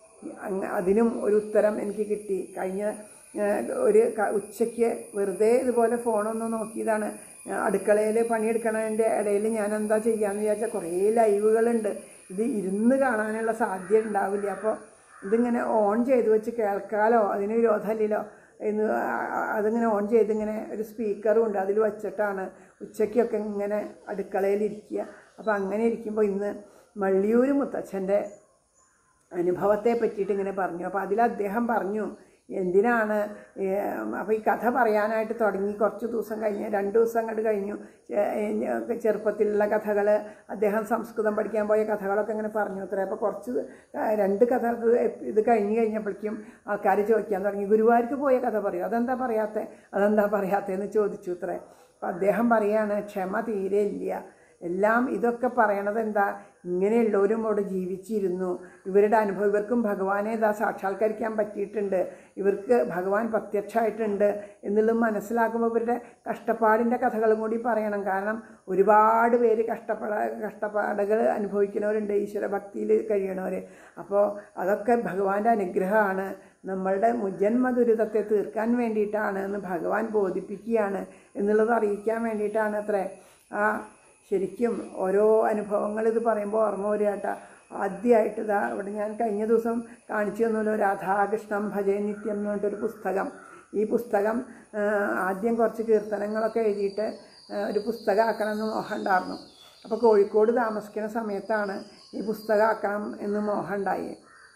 അതിനും ഒരു ഉത്തരം എനിക്ക് കിട്ടി. കഴിഞ്ഞ ഒരു ഉച്ചയ്ക്ക് വെറുതെ ഇതുപോലെ ഫോണൊന്ന് നോക്കിയതാണ്. അടുക്കളയിൽ പണിയെടുക്കണതിൻ്റെ ഇടയിൽ ഞാൻ എന്താ ചെയ്യാമെന്ന് വിചാരിച്ചാൽ കുറേ ലൈവുകളുണ്ട്. ഇത് ഇരുന്ന് കാണാനുള്ള സാധ്യത ഉണ്ടാവില്ല. അപ്പോൾ ഇതിങ്ങനെ ഓൺ ചെയ്ത് വെച്ച് കേൾക്കാലോ, അതിന് വിരോധമില്ലല്ലോ എന്ന് അതിങ്ങനെ ഓൺ ചെയ്ത് ഇങ്ങനെ ഒരു സ്പീക്കറും ഉണ്ട്, അതിൽ വച്ചിട്ടാണ് ഉച്ചയ്ക്കൊക്കെ ഇങ്ങനെ അടുക്കളയിലിരിക്കുക. അപ്പോൾ അങ്ങനെ ഇരിക്കുമ്പോൾ ഇന്ന് മള്ളിയൂർ മുത്തച്ഛൻ്റെ അനുഭവത്തെ പറ്റിയിട്ട് ഇങ്ങനെ പറഞ്ഞു. അപ്പോൾ അതിൽ അദ്ദേഹം പറഞ്ഞു എന്തിനാണ് അപ്പോൾ ഈ കഥ പറയാനായിട്ട് തുടങ്ങി. കുറച്ച് ദിവസം കഴിഞ്ഞ് രണ്ട് ദിവസം അങ്ങോട്ട് കഴിഞ്ഞു. ചെറുപ്പത്തിലുള്ള കഥകൾ, അദ്ദേഹം സംസ്കൃതം പഠിക്കാൻ പോയ കഥകളൊക്കെ ഇങ്ങനെ പറഞ്ഞു അത്രേ. അപ്പോൾ കുറച്ച് രണ്ട് കഥ ഇത് കഴിഞ്ഞ് കഴിഞ്ഞപ്പോഴേക്കും ആൾക്കാർ ചോദിക്കാൻ തുടങ്ങി, ഗുരുവായൂർക്ക് പോയ കഥ പറയൂ, അതെന്താ പറയാത്തത് അതെന്താ പറയാത്തതെന്ന് ചോദിച്ചു അത്രേ. അപ്പോൾ അദ്ദേഹം പറയാണ് ക്ഷമ തീരെ ഇല്ല. എല്ലാം ഇതൊക്കെ പറയണത് എന്താ, ഇങ്ങനെയുള്ളവരും അവിടെ ജീവിച്ചിരുന്നു, ഇവരുടെ അനുഭവം, ഇവർക്കും ഭഗവാനെ ഇതാ സാക്ഷാത്കരിക്കാൻ പറ്റിയിട്ടുണ്ട്, ഇവർക്ക് ഭഗവാൻ പ്രത്യക്ഷമായിട്ടുണ്ട് എന്നുള്ളത് മനസ്സിലാക്കുമ്പോൾ ഇവരുടെ കഷ്ടപ്പാടിൻ്റെ കഥകളും കൂടി പറയണം. കാരണം ഒരുപാട് പേര് കഷ്ടപ്പാട കഷ്ടപ്പാടുകൾ അനുഭവിക്കുന്നവരുണ്ട്, ഈശ്വരഭക്തിയിൽ കഴിയണവർ. അപ്പോൾ അതൊക്കെ ഭഗവാന്റെ അനുഗ്രഹമാണ്, നമ്മളുടെ മുജന്മ ദുരിതത്തെ തീർക്കാൻ വേണ്ടിയിട്ടാണ് എന്ന് ഭഗവാൻ ബോധിപ്പിക്കുകയാണ് എന്നുള്ളത് അറിയിക്കാൻ വേണ്ടിയിട്ടാണ് അത്രേ. ആ ശരിക്കും ഓരോ അനുഭവങ്ങൾ ഇത് പറയുമ്പോൾ ഓർമ്മ വരിക കേട്ടോ. ആദ്യമായിട്ട് ഇതാ ഇവിടെ ഞാൻ കഴിഞ്ഞ ദിവസം കാണിച്ചു തന്നല്ലോ, രാധാകൃഷ്ണം ഭജേ നിത്യം എന്ന് പറഞ്ഞിട്ടൊരു പുസ്തകം. ഈ പുസ്തകം ആദ്യം കുറച്ച് കീർത്തനങ്ങളൊക്കെ എഴുതിയിട്ട് ഒരു പുസ്തകമാക്കണമെന്ന് മോഹം ഉണ്ടായിരുന്നു. അപ്പോൾ കോഴിക്കോട് താമസിക്കുന്ന സമയത്താണ് ഈ പുസ്തകമാക്കണം എന്ന് മോഹം ഉണ്ടായി.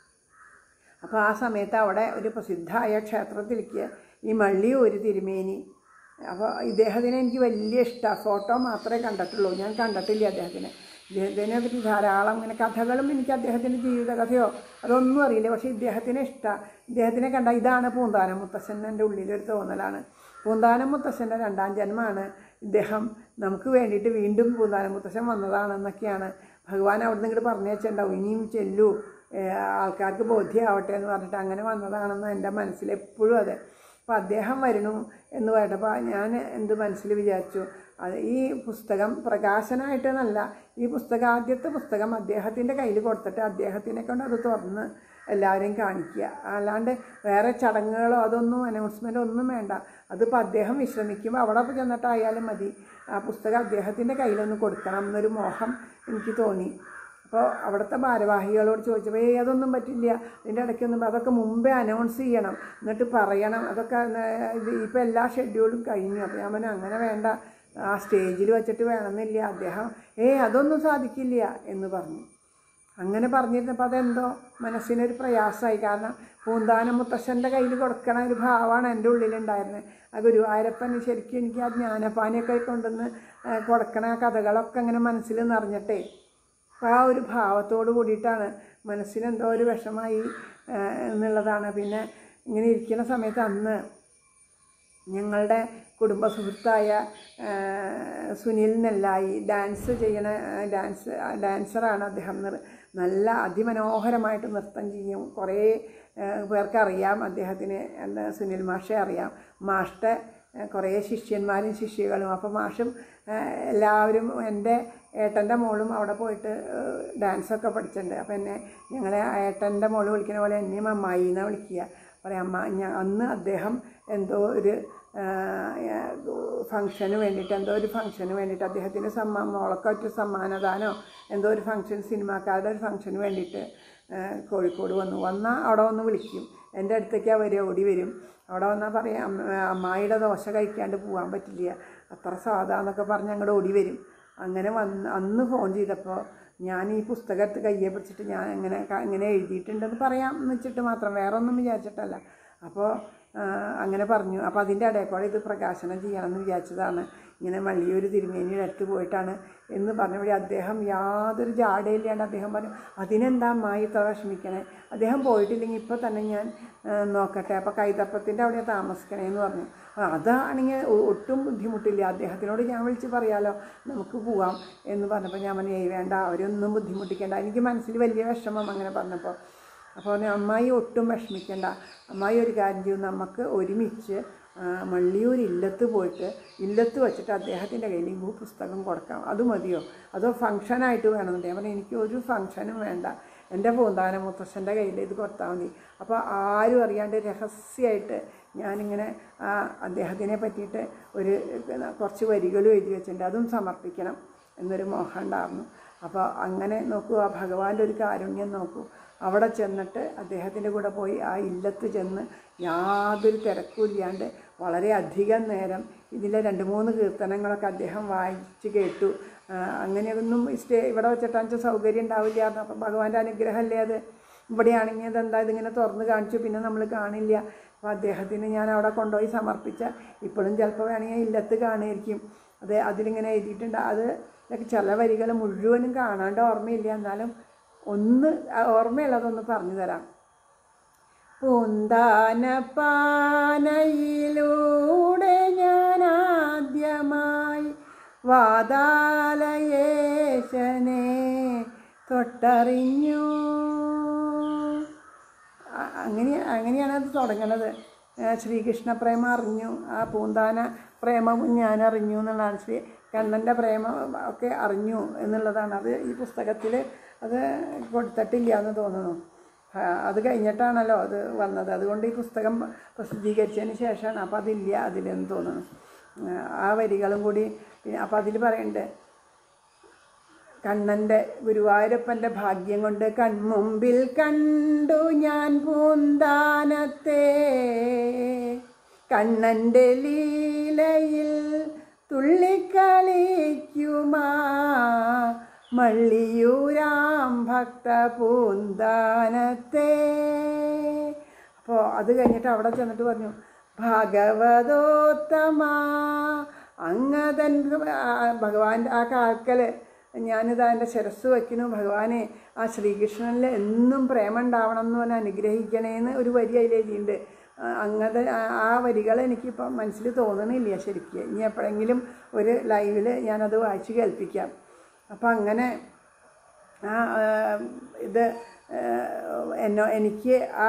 അപ്പോൾ ആ സമയത്ത് അവിടെ ഒരു പ്രസിദ്ധമായ ക്ഷേത്രത്തിലേക്ക് ഈ മള്ളിയൂർ തിരുമേനി, അപ്പോൾ ഇദ്ദേഹത്തിനെ എനിക്ക് വലിയ ഇഷ്ടമാണ്. ഫോട്ടോ മാത്രമേ കണ്ടിട്ടുള്ളൂ, ഞാൻ കണ്ടിട്ടില്ല അദ്ദേഹത്തിനെ. ഇദ്ദേഹത്തിനെ പറ്റി ധാരാളം ഇങ്ങനെ കഥകളും എനിക്ക് അദ്ദേഹത്തിൻ്റെ ജീവിതകഥയോ അതൊന്നും അറിയില്ല. പക്ഷേ ഇദ്ദേഹത്തിനെ ഇഷ്ടമാണ്. ഇദ്ദേഹത്തിനെ കണ്ട ഇതാണ് പൂന്താനം മുത്തശ്ശൻ, എൻ്റെ ഉള്ളിലൊരു തോന്നലാണ്. പൂന്താനം മുത്തശ്ശൻ്റെ രണ്ടാം ജന്മമാണ് ഇദ്ദേഹം. നമുക്ക് വേണ്ടിയിട്ട് വീണ്ടും പൂന്താനം മുത്തശ്ശൻ വന്നതാണെന്നൊക്കെയാണ് ഭഗവാൻ അവിടെ നിന്ന് ഇങ്ങോട്ട് പറഞ്ഞു വെച്ചിട്ടുണ്ടാവും. ഇനിയും ചെല്ലൂ, ആൾക്കാർക്ക് ബോധ്യമാവട്ടെ എന്ന് പറഞ്ഞിട്ട് അങ്ങനെ വന്നതാണെന്ന് എൻ്റെ മനസ്സിൽ എപ്പോഴും അതെ. അപ്പോൾ അദ്ദേഹം വരണു എന്ന് പറഞ്ഞപ്പോൾ ഞാൻ എന്ത് മനസ്സിൽ വിചാരിച്ചു, അത് ഈ പുസ്തകം പ്രകാശനമായിട്ടെന്നല്ല, ഈ പുസ്തകം ആദ്യത്തെ പുസ്തകം അദ്ദേഹത്തിൻ്റെ കയ്യിൽ കൊടുത്തിട്ട് അദ്ദേഹത്തിനെ കൊണ്ട് അത് തുറന്ന് എല്ലാവരെയും കാണിക്കുക. അല്ലാണ്ട് വേറെ ചടങ്ങുകളോ അതൊന്നും അനൗൺസ്മെൻറ്റോ ഒന്നും വേണ്ട. അതിപ്പോൾ അദ്ദേഹം വിശ്രമിക്കുമ്പോൾ അവിടെ ചെന്നിട്ടായാലും മതി, ആ പുസ്തകം അദ്ദേഹത്തിൻ്റെ കയ്യിലൊന്ന് കൊടുക്കണം എന്നൊരു മോഹം എനിക്ക് തോന്നി. അപ്പോൾ അവിടുത്തെ ഭാരവാഹികളോട് ചോദിച്ചപ്പോൾ ഏയ് അതൊന്നും പറ്റില്ല, അതിൻ്റെ ഇടയ്ക്കൊന്നും, അതൊക്കെ മുമ്പേ അനൗൺസ് ചെയ്യണം, എന്നിട്ട് പറയണം, അതൊക്കെ ഇത് ഇപ്പോൾ എല്ലാ ഷെഡ്യൂളും കഴിഞ്ഞു. അപ്പോൾ ഞാൻ പറഞ്ഞു അങ്ങനെ വേണ്ട, ആ സ്റ്റേജിൽ വെച്ചിട്ട് വേണമെന്നില്ല. അദ്ദേഹം ഏയ് അതൊന്നും സാധിക്കില്ല എന്ന് പറഞ്ഞു. അങ്ങനെ പറഞ്ഞിരുന്നപ്പോൾ അതെന്തോ മനസ്സിനൊരു പ്രയാസമായി. കാരണം പൂന്താനം മുത്തശ്ശൻ്റെ കയ്യിൽ കൊടുക്കണ ഒരു ഭാവമാണ് എൻ്റെ ഉള്ളിലുണ്ടായിരുന്നത്. ആ ഗുരുവായൂരപ്പൻ ശരിക്കും എനിക്ക് ആ ജ്ഞാനപ്പാനിയൊക്കെ കൊണ്ടുവന്ന് കൊടുക്കണ കഥകളൊക്കെ അങ്ങനെ മനസ്സിൽ നിറഞ്ഞിട്ടേ ആ ഒരു ഭാവത്തോട് കൂടിയിട്ടാണ് മനസ്സിനെന്തോ ഒരു വിഷമായി എന്നുള്ളതാണ്. പിന്നെ ഇങ്ങനെ ഇരിക്കുന്ന സമയത്ത് അന്ന് ഞങ്ങളുടെ കുടുംബ സുഹൃത്തായ സുനിൽ നെല്ലായി ഡാൻസ് ചെയ്യണ ഡാൻസ് ഡാൻസറാണ് അദ്ദേഹം. നല്ല അതിമനോഹരമായിട്ട് നൃത്തം ചെയ്യും. കുറേ പേർക്കറിയാം അദ്ദേഹത്തിന്, എന്താ സുനിൽ മാഷെ അറിയാം. മാഷ്ടെ കുറേ ശിഷ്യന്മാരും ശിഷ്യകളും. അപ്പോൾ മാഷും എല്ലാവരും, എൻ്റെ ഏട്ടൻ്റെ മോളും അവിടെ പോയിട്ട് ഡാൻസൊക്കെ പഠിച്ചിട്ടുണ്ട്. അപ്പോൾ എന്നെ ഞങ്ങളെ ഏട്ടൻ്റെ മോള് വിളിക്കുന്ന പോലെ എന്നെയും അമ്മായി എന്നാണ് വിളിക്കുക. പറയാം അമ്മ. ഞാൻ അന്ന് അദ്ദേഹം എന്തോ ഒരു ഫംഗ്ഷന് വേണ്ടിയിട്ട് എന്തോ ഒരു ഫംഗ്ഷന് വേണ്ടിയിട്ട് അദ്ദേഹത്തിൻ്റെ സമ്മാ മോളൊക്കെ ഒരു സമ്മാനദാനോ എന്തോ ഒരു ഫംഗ്ഷൻ, സിനിമാക്കാരുടെ ഒരു ഫംഗ്ഷന് വേണ്ടിയിട്ട് കോഴിക്കോട് വന്നു. വന്നാൽ അവിടെ വന്ന് വിളിക്കും, എൻ്റെ അടുത്തേക്കാണ് വരിക, ഓടി വരും. അവിടെ വന്നാൽ പറയാം അമ്മായിയുടെ ദോശ കഴിക്കാണ്ട് പോകാൻ പറ്റില്ല, അത്ര സാധാന്നൊക്കെ പറഞ്ഞ് അങ്ങോട്ട് ഓടി വരും. അങ്ങനെ വന്ന് അന്ന് ഫോൺ ചെയ്തപ്പോൾ ഞാൻ ഈ പുസ്തകത്ത് കയ്യെ പിടിച്ചിട്ട് ഞാൻ ഇങ്ങനെ ഇങ്ങനെ എഴുതിയിട്ടുണ്ടെന്ന് പറയാം എന്ന് വെച്ചിട്ട് മാത്രം, വേറെ ഒന്നും വിചാരിച്ചിട്ടല്ല. അപ്പോൾ അങ്ങനെ പറഞ്ഞു. അപ്പോൾ അതിൻ്റെ ഇടയ്ക്കൂടെ ഇത് പ്രകാശനം ചെയ്യണമെന്ന് വിചാരിച്ചതാണ്. ഇങ്ങനെ മള്ളിയൂർ തിരുമേനിയുടെ അടുത്ത് പോയിട്ടാണ് എന്ന് പറഞ്ഞപ്പോൾ അദ്ദേഹം യാതൊരു ജാടയില്ലാണ്ട് അദ്ദേഹം പറഞ്ഞു അതിനെന്താ അമ്മായി ഇത്ര വിഷമിക്കണേ, അദ്ദേഹം പോയിട്ടില്ലെങ്കിൽ ഇപ്പോൾ തന്നെ ഞാൻ നോക്കട്ടെ, അപ്പോൾ കൈതപ്പത്തിൻ്റെ അവിടെ താമസിക്കണേ എന്ന് പറഞ്ഞു. അതാണെങ്കിൽ ഒട്ടും ബുദ്ധിമുട്ടില്ല, അദ്ദേഹത്തിനോട് ഞാൻ വിളിച്ച് പറയാമല്ലോ നമുക്ക് പോവാം എന്ന് പറഞ്ഞപ്പോൾ ഞാൻ പറഞ്ഞു ഏയ് വേണ്ട, അവരൊന്നും ബുദ്ധിമുട്ടിക്കേണ്ട. എനിക്ക് മനസ്സിൽ വലിയ വിഷമം അങ്ങനെ പറഞ്ഞപ്പോൾ. അപ്പോൾ അമ്മായി ഒട്ടും വിഷമിക്കേണ്ട, അമ്മായി ഒരു കാര്യം ചെയ്യും, നമുക്ക് ഒരുമിച്ച് മള്ളിയൂർ ഇല്ലത്ത് പോയിട്ട് ഇല്ലത്ത് വെച്ചിട്ട് അദ്ദേഹത്തിൻ്റെ കയ്യിൽ ഈ പുസ്തകം കൊടുക്കാം, അത് മതിയോ, അതോ ഫംഗ്ഷനായിട്ട് വേണമെന്നുണ്ട്. ഞാൻ പറഞ്ഞു എനിക്ക് ഒരു ഫംഗ്ഷനും വേണ്ട, എൻ്റെ പൂന്താന മുത്തശ്ശൻ്റെ കയ്യിൽ ഇത് കൊടുത്താൽ മതി. അപ്പോൾ ആരും അറിയാണ്ട് രഹസ്യമായിട്ട് ഞാനിങ്ങനെ അദ്ദേഹത്തിനെ പറ്റിയിട്ട് ഒരു കുറച്ച് വരികളും എഴുതി വെച്ചിട്ടുണ്ട്, അതും സമർപ്പിക്കണം എന്നൊരു മോഹം ഉണ്ടായിരുന്നു. അപ്പോൾ അങ്ങനെ നോക്കൂ, ആ ഭഗവാന്റെ ഒരു കാരുണ്യം നോക്കൂ. അവിടെ ചെന്നിട്ട് അദ്ദേഹത്തിൻ്റെ കൂടെ പോയി ആ ഇല്ലത്ത് ചെന്ന് യാതൊരു തിരക്കുമില്ലാണ്ട് വളരെ അധികം നേരം ഇതിലെ രണ്ട് മൂന്ന് കീർത്തനങ്ങളൊക്കെ അദ്ദേഹം വായിച്ച് കേട്ടു. അങ്ങനെയൊന്നും സ്റ്റേ ഇവിടെ വെച്ചിട്ടാണെന്ന് വെച്ചാൽ സൗകര്യം ഉണ്ടാവില്ല. അപ്പം ഭഗവാന്റെ അനുഗ്രഹമല്ലേ അത്. ഇവിടെയാണെങ്കിൽ അതെന്താ ഇതിങ്ങനെ തുറന്ന് കാണിച്ചു, പിന്നെ നമ്മൾ കാണില്ല. അപ്പോൾ അദ്ദേഹത്തിന് ഞാൻ അവിടെ കൊണ്ടുപോയി സമർപ്പിച്ച ഇപ്പോഴും ചിലപ്പോൾ വേണമെങ്കിൽ ഇല്ലത്ത് കാണുമായിരിക്കും. അത് അതിലിങ്ങനെ എഴുതിയിട്ടുണ്ട്. അത് ചില വരികൾ മുഴുവനും കാണാണ്ട് ഓർമ്മയില്ല, എന്നാലും ഒന്ന് ഓർമ്മയുള്ളതൊന്ന് പറഞ്ഞു തരാം. പൂന്താനപ്പാനയിലൂടെ ഞാൻ ആദ്യമായി വാതാലയേശനെ തൊട്ടറിഞ്ഞു. അങ്ങനെ അങ്ങനെയാണ് അത് തുടങ്ങണത്. ശ്രീകൃഷ്ണ പ്രേമം അറിഞ്ഞു, ആ പൂന്താന പ്രേമവും ഞാൻ അറിഞ്ഞു എന്നുള്ളതാണ്. ശ്രീ കണ്ണൻ്റെ പ്രേമം ഒക്കെ അറിഞ്ഞു എന്നുള്ളതാണ്. അത് ഈ പുസ്തകത്തിൽ അത് കൊടുത്തിട്ടില്ല എന്ന് തോന്നുന്നു. അത് കഴിഞ്ഞിട്ടാണല്ലോ അത് വന്നത്. അതുകൊണ്ട് ഈ പുസ്തകം പ്രസിദ്ധീകരിച്ചതിന് ശേഷമാണ്. അപ്പോൾ അതില്ല അതിലെന്ന് തോന്നുന്നു. ആ വരികളും കൂടി പിന്നെ അപ്പോൾ അതിൽ പറയുന്നുണ്ട്, കണ്ണൻ്റെ ഗുരുവായൂരപ്പൻ്റെ ഭാഗ്യം കൊണ്ട് കൺമുമ്പിൽ കണ്ടു ഞാൻ പൂന്താനത്തെ, കണ്ണൻ്റെ ലീലയിൽ തുള്ളിക്കളിക്കുമാ മള്ളിയൂരാം ഭക്ത പൂന്താനത്തെ. അപ്പോൾ അത് കഴിഞ്ഞിട്ട് അവിടെ ചെന്നിട്ട് പറഞ്ഞു, ഭഗവതോത്തമ അങ്ങതൻ ഭഗവാന്റെ ആ കാൽക്കൽ ഞാനിതാ എൻ്റെ ശിരസ് വയ്ക്കുന്നു, ഭഗവാനെ ആ ശ്രീകൃഷ്ണനിൽ എന്നും പ്രേമം ഉണ്ടാവണം എന്ന് പറഞ്ഞാൽ അനുഗ്രഹിക്കണേന്ന് ഒരു വരി അതിലെഴുതിയിട്ടുണ്ട്. അങ്ങനത്തെ ആ വരികൾ എനിക്കിപ്പോൾ മനസ്സിൽ തോന്നണില്ല ശരിക്കും. ഇനി എപ്പോഴെങ്കിലും ഒരു ലൈവിൽ ഞാനത് വായിച്ച് കേൾപ്പിക്കാം. അപ്പം അങ്ങനെ ആ ഇത് എന്നോ എനിക്ക് ആ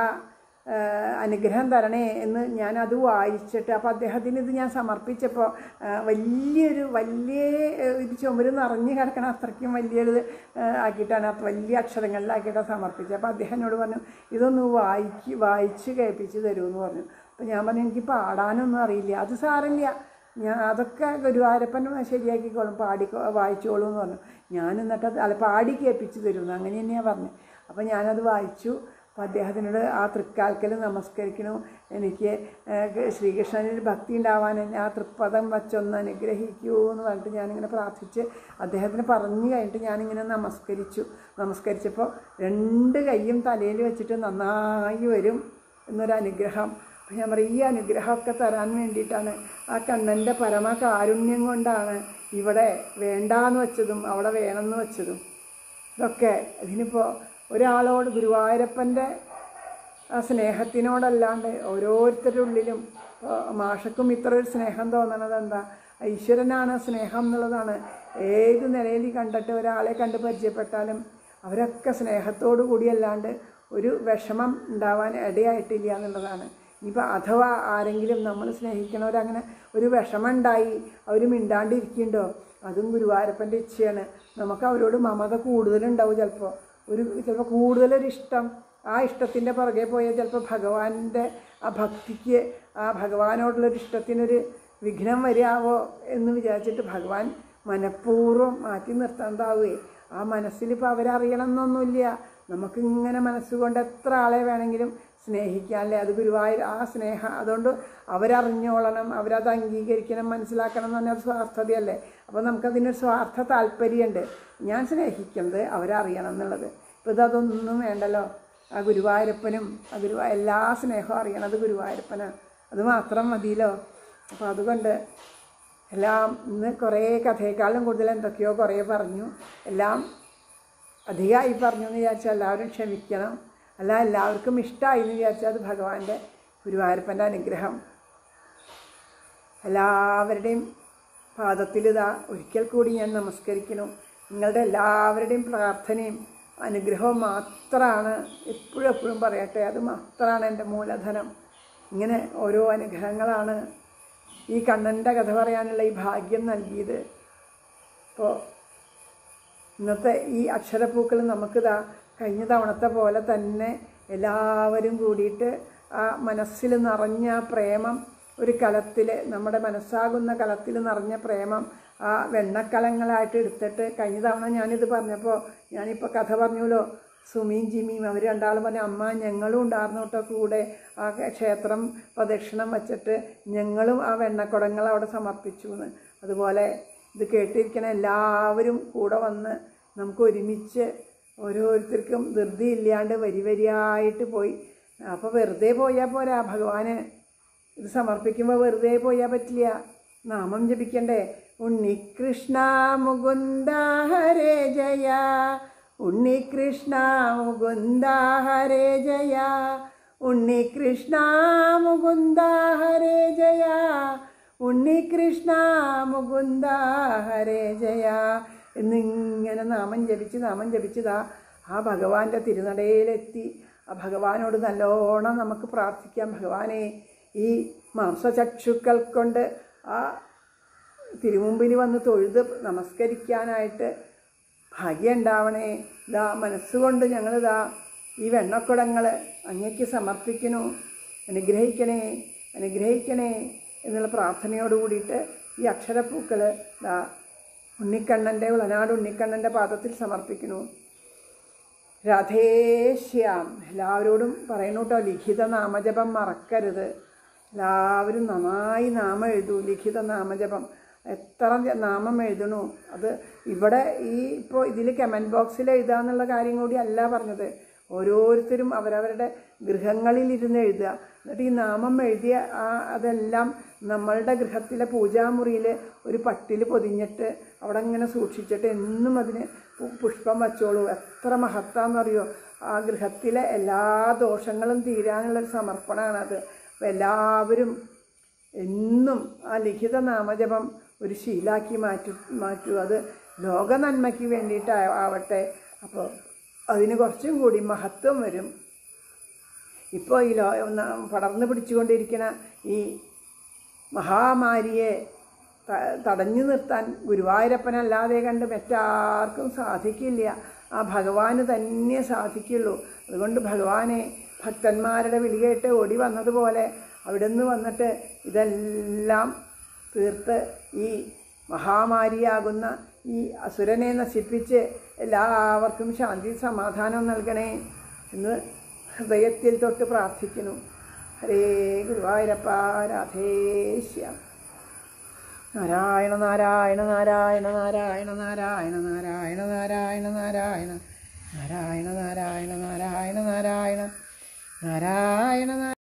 അനുഗ്രഹം തരണേ എന്ന് ഞാനത് വായിച്ചിട്ട്, അപ്പോൾ അദ്ദേഹത്തിന് ഇത് ഞാൻ സമർപ്പിച്ചപ്പോൾ വലിയൊരു വലിയ ഇത് ചുമര് നിറഞ്ഞ് കിടക്കണം, അത്രയ്ക്കും വലിയൊരു ആക്കിയിട്ടാണ്, വലിയ അക്ഷരങ്ങളിലാക്കിയിട്ടാണ് സമർപ്പിച്ചത്. അപ്പോൾ അദ്ദേഹം എന്നോട് പറഞ്ഞു ഇതൊന്ന് വായിക്ക് വായിച്ച് കേൾപ്പിച്ച് തരുമെന്ന് പറഞ്ഞു. അപ്പോൾ ഞാൻ പറഞ്ഞു എനിക്ക് പാടാനൊന്നും അറിയില്ല. അത് സാരമില്ല, ഞാൻ അതൊക്കെ ഗുരുവായൂരപ്പൻ ശരിയാക്കിക്കോളും, പാടി വായിച്ചോളൂ എന്ന് പറഞ്ഞു. ഞാൻ എന്നിട്ട് അല്ല പാടി കേൾപ്പിച്ച് തരുമെന്ന് അങ്ങനെ തന്നെയാണ് പറഞ്ഞത്. അപ്പോൾ ഞാനത് വായിച്ചു. അപ്പോൾ അദ്ദേഹത്തിനോട് ആ തൃക്കാൽക്കൽ നമസ്കരിക്കണു, എനിക്ക് ശ്രീകൃഷ്ണനിൽ ഭക്തി ഉണ്ടാവാൻ ആ തൃപ്പദം വച്ചൊന്ന് അനുഗ്രഹിക്കൂ എന്ന് പറഞ്ഞിട്ട് ഞാനിങ്ങനെ പ്രാർത്ഥിച്ച് അദ്ദേഹത്തിന് പറഞ്ഞു കഴിഞ്ഞിട്ട് ഞാനിങ്ങനെ നമസ്കരിച്ചു. നമസ്കരിച്ചപ്പോൾ രണ്ട് കൈയും തലയിൽ വെച്ചിട്ട് നന്നായി വരും എന്നൊരനുഗ്രഹം. അപ്പോൾ ഞാൻ പറയും ഈ അനുഗ്രഹമൊക്കെ തരാൻ വേണ്ടിയിട്ടാണ്, ആ കണ്ണൻ്റെ പരമ കാരുണ്യം കൊണ്ടാണ് ഇവിടെ വേണ്ടാന്ന് വെച്ചതും അവിടെ വേണമെന്ന് വെച്ചതും. ഇതൊക്കെ ഇതിനിപ്പോൾ ഒരാളോട് ഗുരുവായൂരപ്പൻ്റെ ആ സ്നേഹത്തിനോടല്ലാണ്ട് ഓരോരുത്തരുടെ ഉള്ളിലും മാഷക്കും ഇത്ര ഒരു സ്നേഹം തോന്നണത് എന്താ, ഈശ്വരനാണ് സ്നേഹം എന്നുള്ളതാണ്. ഏത് നിലയിൽ കണ്ടിട്ട് ഒരാളെ കണ്ട് പരിചയപ്പെട്ടാലും അവരൊക്കെ സ്നേഹത്തോടു കൂടിയല്ലാണ്ട് ഒരു വിഷമം ഉണ്ടാവാൻ ഇടയായിട്ടില്ല എന്നുള്ളതാണ്. ഇനിയിപ്പോൾ അഥവാ ആരെങ്കിലും നമ്മൾ സ്നേഹിക്കണവരങ്ങനെ ഒരു വിഷമം ഉണ്ടായി അവർ മിണ്ടാണ്ടിരിക്കുന്നുണ്ടോ, അതും ഗുരുവായൂരപ്പൻ്റെ ഇച്ഛയാണ്. നമുക്ക് അവരോട് മമത കൂടുതലുണ്ടാവും, ചിലപ്പോൾ ഒരു ചിലപ്പോൾ കൂടുതലൊരിഷ്ടം, ആ ഇഷ്ടത്തിൻ്റെ പുറകെ പോയാൽ ചിലപ്പോൾ ഭഗവാന്റെ ആ ഭക്തിക്ക് ആ ഭഗവാനോടുള്ളൊരു ഇഷ്ടത്തിനൊരു വിഘ്നം വരാവോ എന്ന് വിചാരിച്ചിട്ട് ഭഗവാൻ മനഃപൂർവ്വം മാറ്റി നിർത്താണ്ടാവുകയെ. ആ മനസ്സിലിപ്പോൾ അവരറിയണം എന്നൊന്നുമില്ല, നമുക്കിങ്ങനെ മനസ്സുകൊണ്ട് എത്ര ആളെ വേണമെങ്കിലും സ്നേഹിക്കാമല്ലേ. അത് ഗുരുവായൂർ ആ സ്നേഹം, അതുകൊണ്ട് അവരറിഞ്ഞോളണം, അവരത് അംഗീകരിക്കണം, മനസ്സിലാക്കണം എന്ന് പറഞ്ഞാൽ അത് സ്വാർത്ഥതയല്ലേ. അപ്പോൾ നമുക്കതിനൊരു സ്വാർത്ഥ താല്പര്യമുണ്ട്, ഞാൻ സ്നേഹിക്കുന്നത് അവരറിയണം എന്നുള്ളത്. ഇപ്പോൾ ഇതൊന്നും വേണ്ടല്ലോ, ആ ഗുരുവായൂരപ്പനും ആ ഗുരുവാ എല്ലാ സ്നേഹവും അറിയണത് ഗുരുവായൂരപ്പനാണ്, അത് മാത്രം മതിയല്ലോ. അപ്പോൾ അതുകൊണ്ട് എല്ലാം ഇന്ന് കുറേ കഥയെക്കാളും കൂടുതൽ എന്തൊക്കെയോ കുറേ പറഞ്ഞു, എല്ലാം അധികമായി പറഞ്ഞു എന്ന് വിചാരിച്ചാൽ എല്ലാവരും ക്ഷമിക്കണം. അല്ല എല്ലാവർക്കും ഇഷ്ടമായി എന്ന് വിചാരിച്ചാൽ അത് ഭഗവാന്റെ ഗുരുവായൂരപ്പൻ്റെ അനുഗ്രഹം. എല്ലാവരുടെയും പാദത്തിൽ ഇതാ ഒരിക്കൽ കൂടി ഞാൻ നമസ്കരിക്കുന്നു. നിങ്ങളുടെ എല്ലാവരുടെയും പ്രാർത്ഥനയും അനുഗ്രഹം മാത്രമാണ്. എപ്പോഴും എപ്പോഴും പറയട്ടെ, അത് മാത്രമാണ് എൻ്റെ മൂലധനം. ഇങ്ങനെ ഓരോ അനുഗ്രഹങ്ങളാണ് ഈ കണ്ണൻ്റെ കഥ പറയാനുള്ള ഈ ഭാഗ്യം നൽകിയത്. അപ്പോൾ ഇന്നത്തെ ഈ അക്ഷരപ്പൂക്കൾ നമുക്കിതാ കഴിഞ്ഞ തവണത്തെ പോലെ തന്നെ എല്ലാവരും കൂടിയിട്ട് ആ മനസ്സിൽ നിറഞ്ഞ പ്രേമം ഒരു കലത്തിൽ, നമ്മുടെ മനസ്സാകുന്ന കലത്തിൽ നിറഞ്ഞ പ്രേമം ആ വെണ്ണക്കലങ്ങളായിട്ട് എടുത്തിട്ട്, കഴിഞ്ഞ തവണ ഞാനിത് പറഞ്ഞപ്പോൾ ഞാനിപ്പോൾ കഥ പറഞ്ഞല്ലോ, സുമിയും ജിമിയും അവർ രണ്ടാളും പറഞ്ഞ അമ്മ ഞങ്ങളും ഉണ്ടായിരുന്നു കേട്ടോ കൂടെ. ആ ക്ഷേത്രം പ്രദക്ഷിണം വച്ചിട്ട് ഞങ്ങളും ആ വെണ്ണക്കുടങ്ങൾ അവിടെ സമർപ്പിച്ചു എന്ന്. അതുപോലെ ഇത് കേട്ടിരിക്കണ എല്ലാവരും കൂടെ വന്ന് നമുക്ക് ഒരുമിച്ച് ഓരോരുത്തർക്കും ധൃതി ഇല്ലാണ്ട് വരി വരിയായിട്ട് പോയി. അപ്പോൾ വെറുതെ പോയാൽ പോരാ, ഭഗവാന് ഇത് സമർപ്പിക്കുമ്പോൾ വെറുതെ പോയാൽ പറ്റില്ല, നാമം ജപിക്കണ്ടേ. ഉണ്ണികൃഷ്ണ മുകുന്ദ ഹരേ ജയ, ഉണ്ണികൃഷ്ണ മുകുന്ദ ഹരേ ജയ, ഉണ്ണികൃഷ്ണ മുകുന്ദ ഹരേ ജയ, ഉണ്ണികൃഷ്ണ മുകുന്ദ ഹരേ ജയ എന്നിങ്ങനെ നാമം ജപിച്ച് നാമം ജപിച്ചതാ ആ ഭഗവാന്റെ തിരുനടയിലെത്തി. ആ ഭഗവാനോട് നല്ലോണം നമുക്ക് പ്രാർത്ഥിക്കാം. ഭഗവാനെ, ഈ മാംസചക്ഷുക്കൾ കൊണ്ട് ആ തിരുമുമ്പിൽ വന്ന് തൊഴുത് നമസ്കരിക്കാനായിട്ട് ഭാഗ്യം ഉണ്ടാവണേ. ഇതാ മനസ്സുകൊണ്ട് ഞങ്ങളിതാ ഈ വെണ്ണക്കുടങ്ങൾ അങ്ങേക്ക് സമർപ്പിക്കണു, അനുഗ്രഹിക്കണേ അനുഗ്രഹിക്കണേ എന്നുള്ള പ്രാർത്ഥനയോട് കൂടിയിട്ട് ഈ അക്ഷരപ്പൂക്കൾ ഇതാ ഉണ്ണിക്കണ്ണൻ്റെ, ഉളനാട് ഉണ്ണിക്കണ്ണൻ്റെ പാദത്തിൽ സമർപ്പിക്കണു. രാധേശ്യാം. എല്ലാവരോടും പറയണു കേട്ടോ, ലിഖിത നാമജപം മറക്കരുത്. എല്ലാവരും നന്നായി നാമം എഴുതൂ. ലിഖിത നാമജപം എത്ര നാമം എഴുതണു. അത് ഇവിടെ ഈ ഇപ്പോൾ ഇതിൽ കമൻറ്റ് ബോക്സിൽ എഴുതാന്നുള്ള കാര്യം കൂടി അല്ല പറഞ്ഞത്. ഓരോരുത്തരും അവരവരുടെ ഗൃഹങ്ങളിലിരുന്ന് എഴുതുക. എന്നിട്ട് ഈ നാമം എഴുതിയ ആ അതെല്ലാം നമ്മളുടെ ഗൃഹത്തിലെ പൂജാമുറിയിൽ ഒരു പട്ടിൽ പൊതിഞ്ഞിട്ട് അവിടെ ഇങ്ങനെ സൂക്ഷിച്ചിട്ട് എന്നും അതിന് പുഷ്പം വച്ചോളൂ. എത്ര മഹത്താന്നറിയോ. ആ ഗൃഹത്തിലെ എല്ലാ ദോഷങ്ങളും തീരാനുള്ളൊരു സമർപ്പണമാണത്. അപ്പോൾ എല്ലാവരും എന്നും ആ ലിഖിത നാമജപം ഒരു ശീലാക്കി മാറ്റു മാറ്റൂ അത് ലോക നന്മയ്ക്ക് വേണ്ടിയിട്ട് ആവട്ടെ. അപ്പോൾ അതിന് കുറച്ചും കൂടി മഹത്വം വരും. ഇപ്പോൾ ഈ ലോ പടർന്നു പിടിച്ചുകൊണ്ടിരിക്കുന്ന ഈ മഹാമാരിയെ തടഞ്ഞു നിർത്താൻ ഗുരുവായൂരപ്പനല്ലാതെ കണ്ട് മറ്റാർക്കും സാധിക്കില്ല. ആ ഭഗവാന് തന്നെ സാധിക്കുള്ളൂ. അതുകൊണ്ട് ഭഗവാനെ ഭക്തന്മാരുടെ വിളി കേട്ട് ഓടി വന്നതുപോലെ അവിടെ നിന്ന് വന്നിട്ട് ഇതെല്ലാം തീർത്ത് ഈ മഹാമാരിയാകുന്ന ഈ അസുരനെ നശിപ്പിച്ച് എല്ലാവർക്കും ശാന്തി സമാധാനം നൽകണേ എന്ന് ഹൃദയത്തിൽ തൊട്ട് പ്രാർത്ഥിക്കുന്നു. ഹരേ ഗുരുവായൂരപ്പ, രാധേശ്യാം. നാരായണ നാരായണ നാരായണ നാരായണ നാരായണ നാരായണ നാരായണ നാരായണ നാരായണ നാരായണ നാരായണ നാരായണ നാരായണ നാരായണ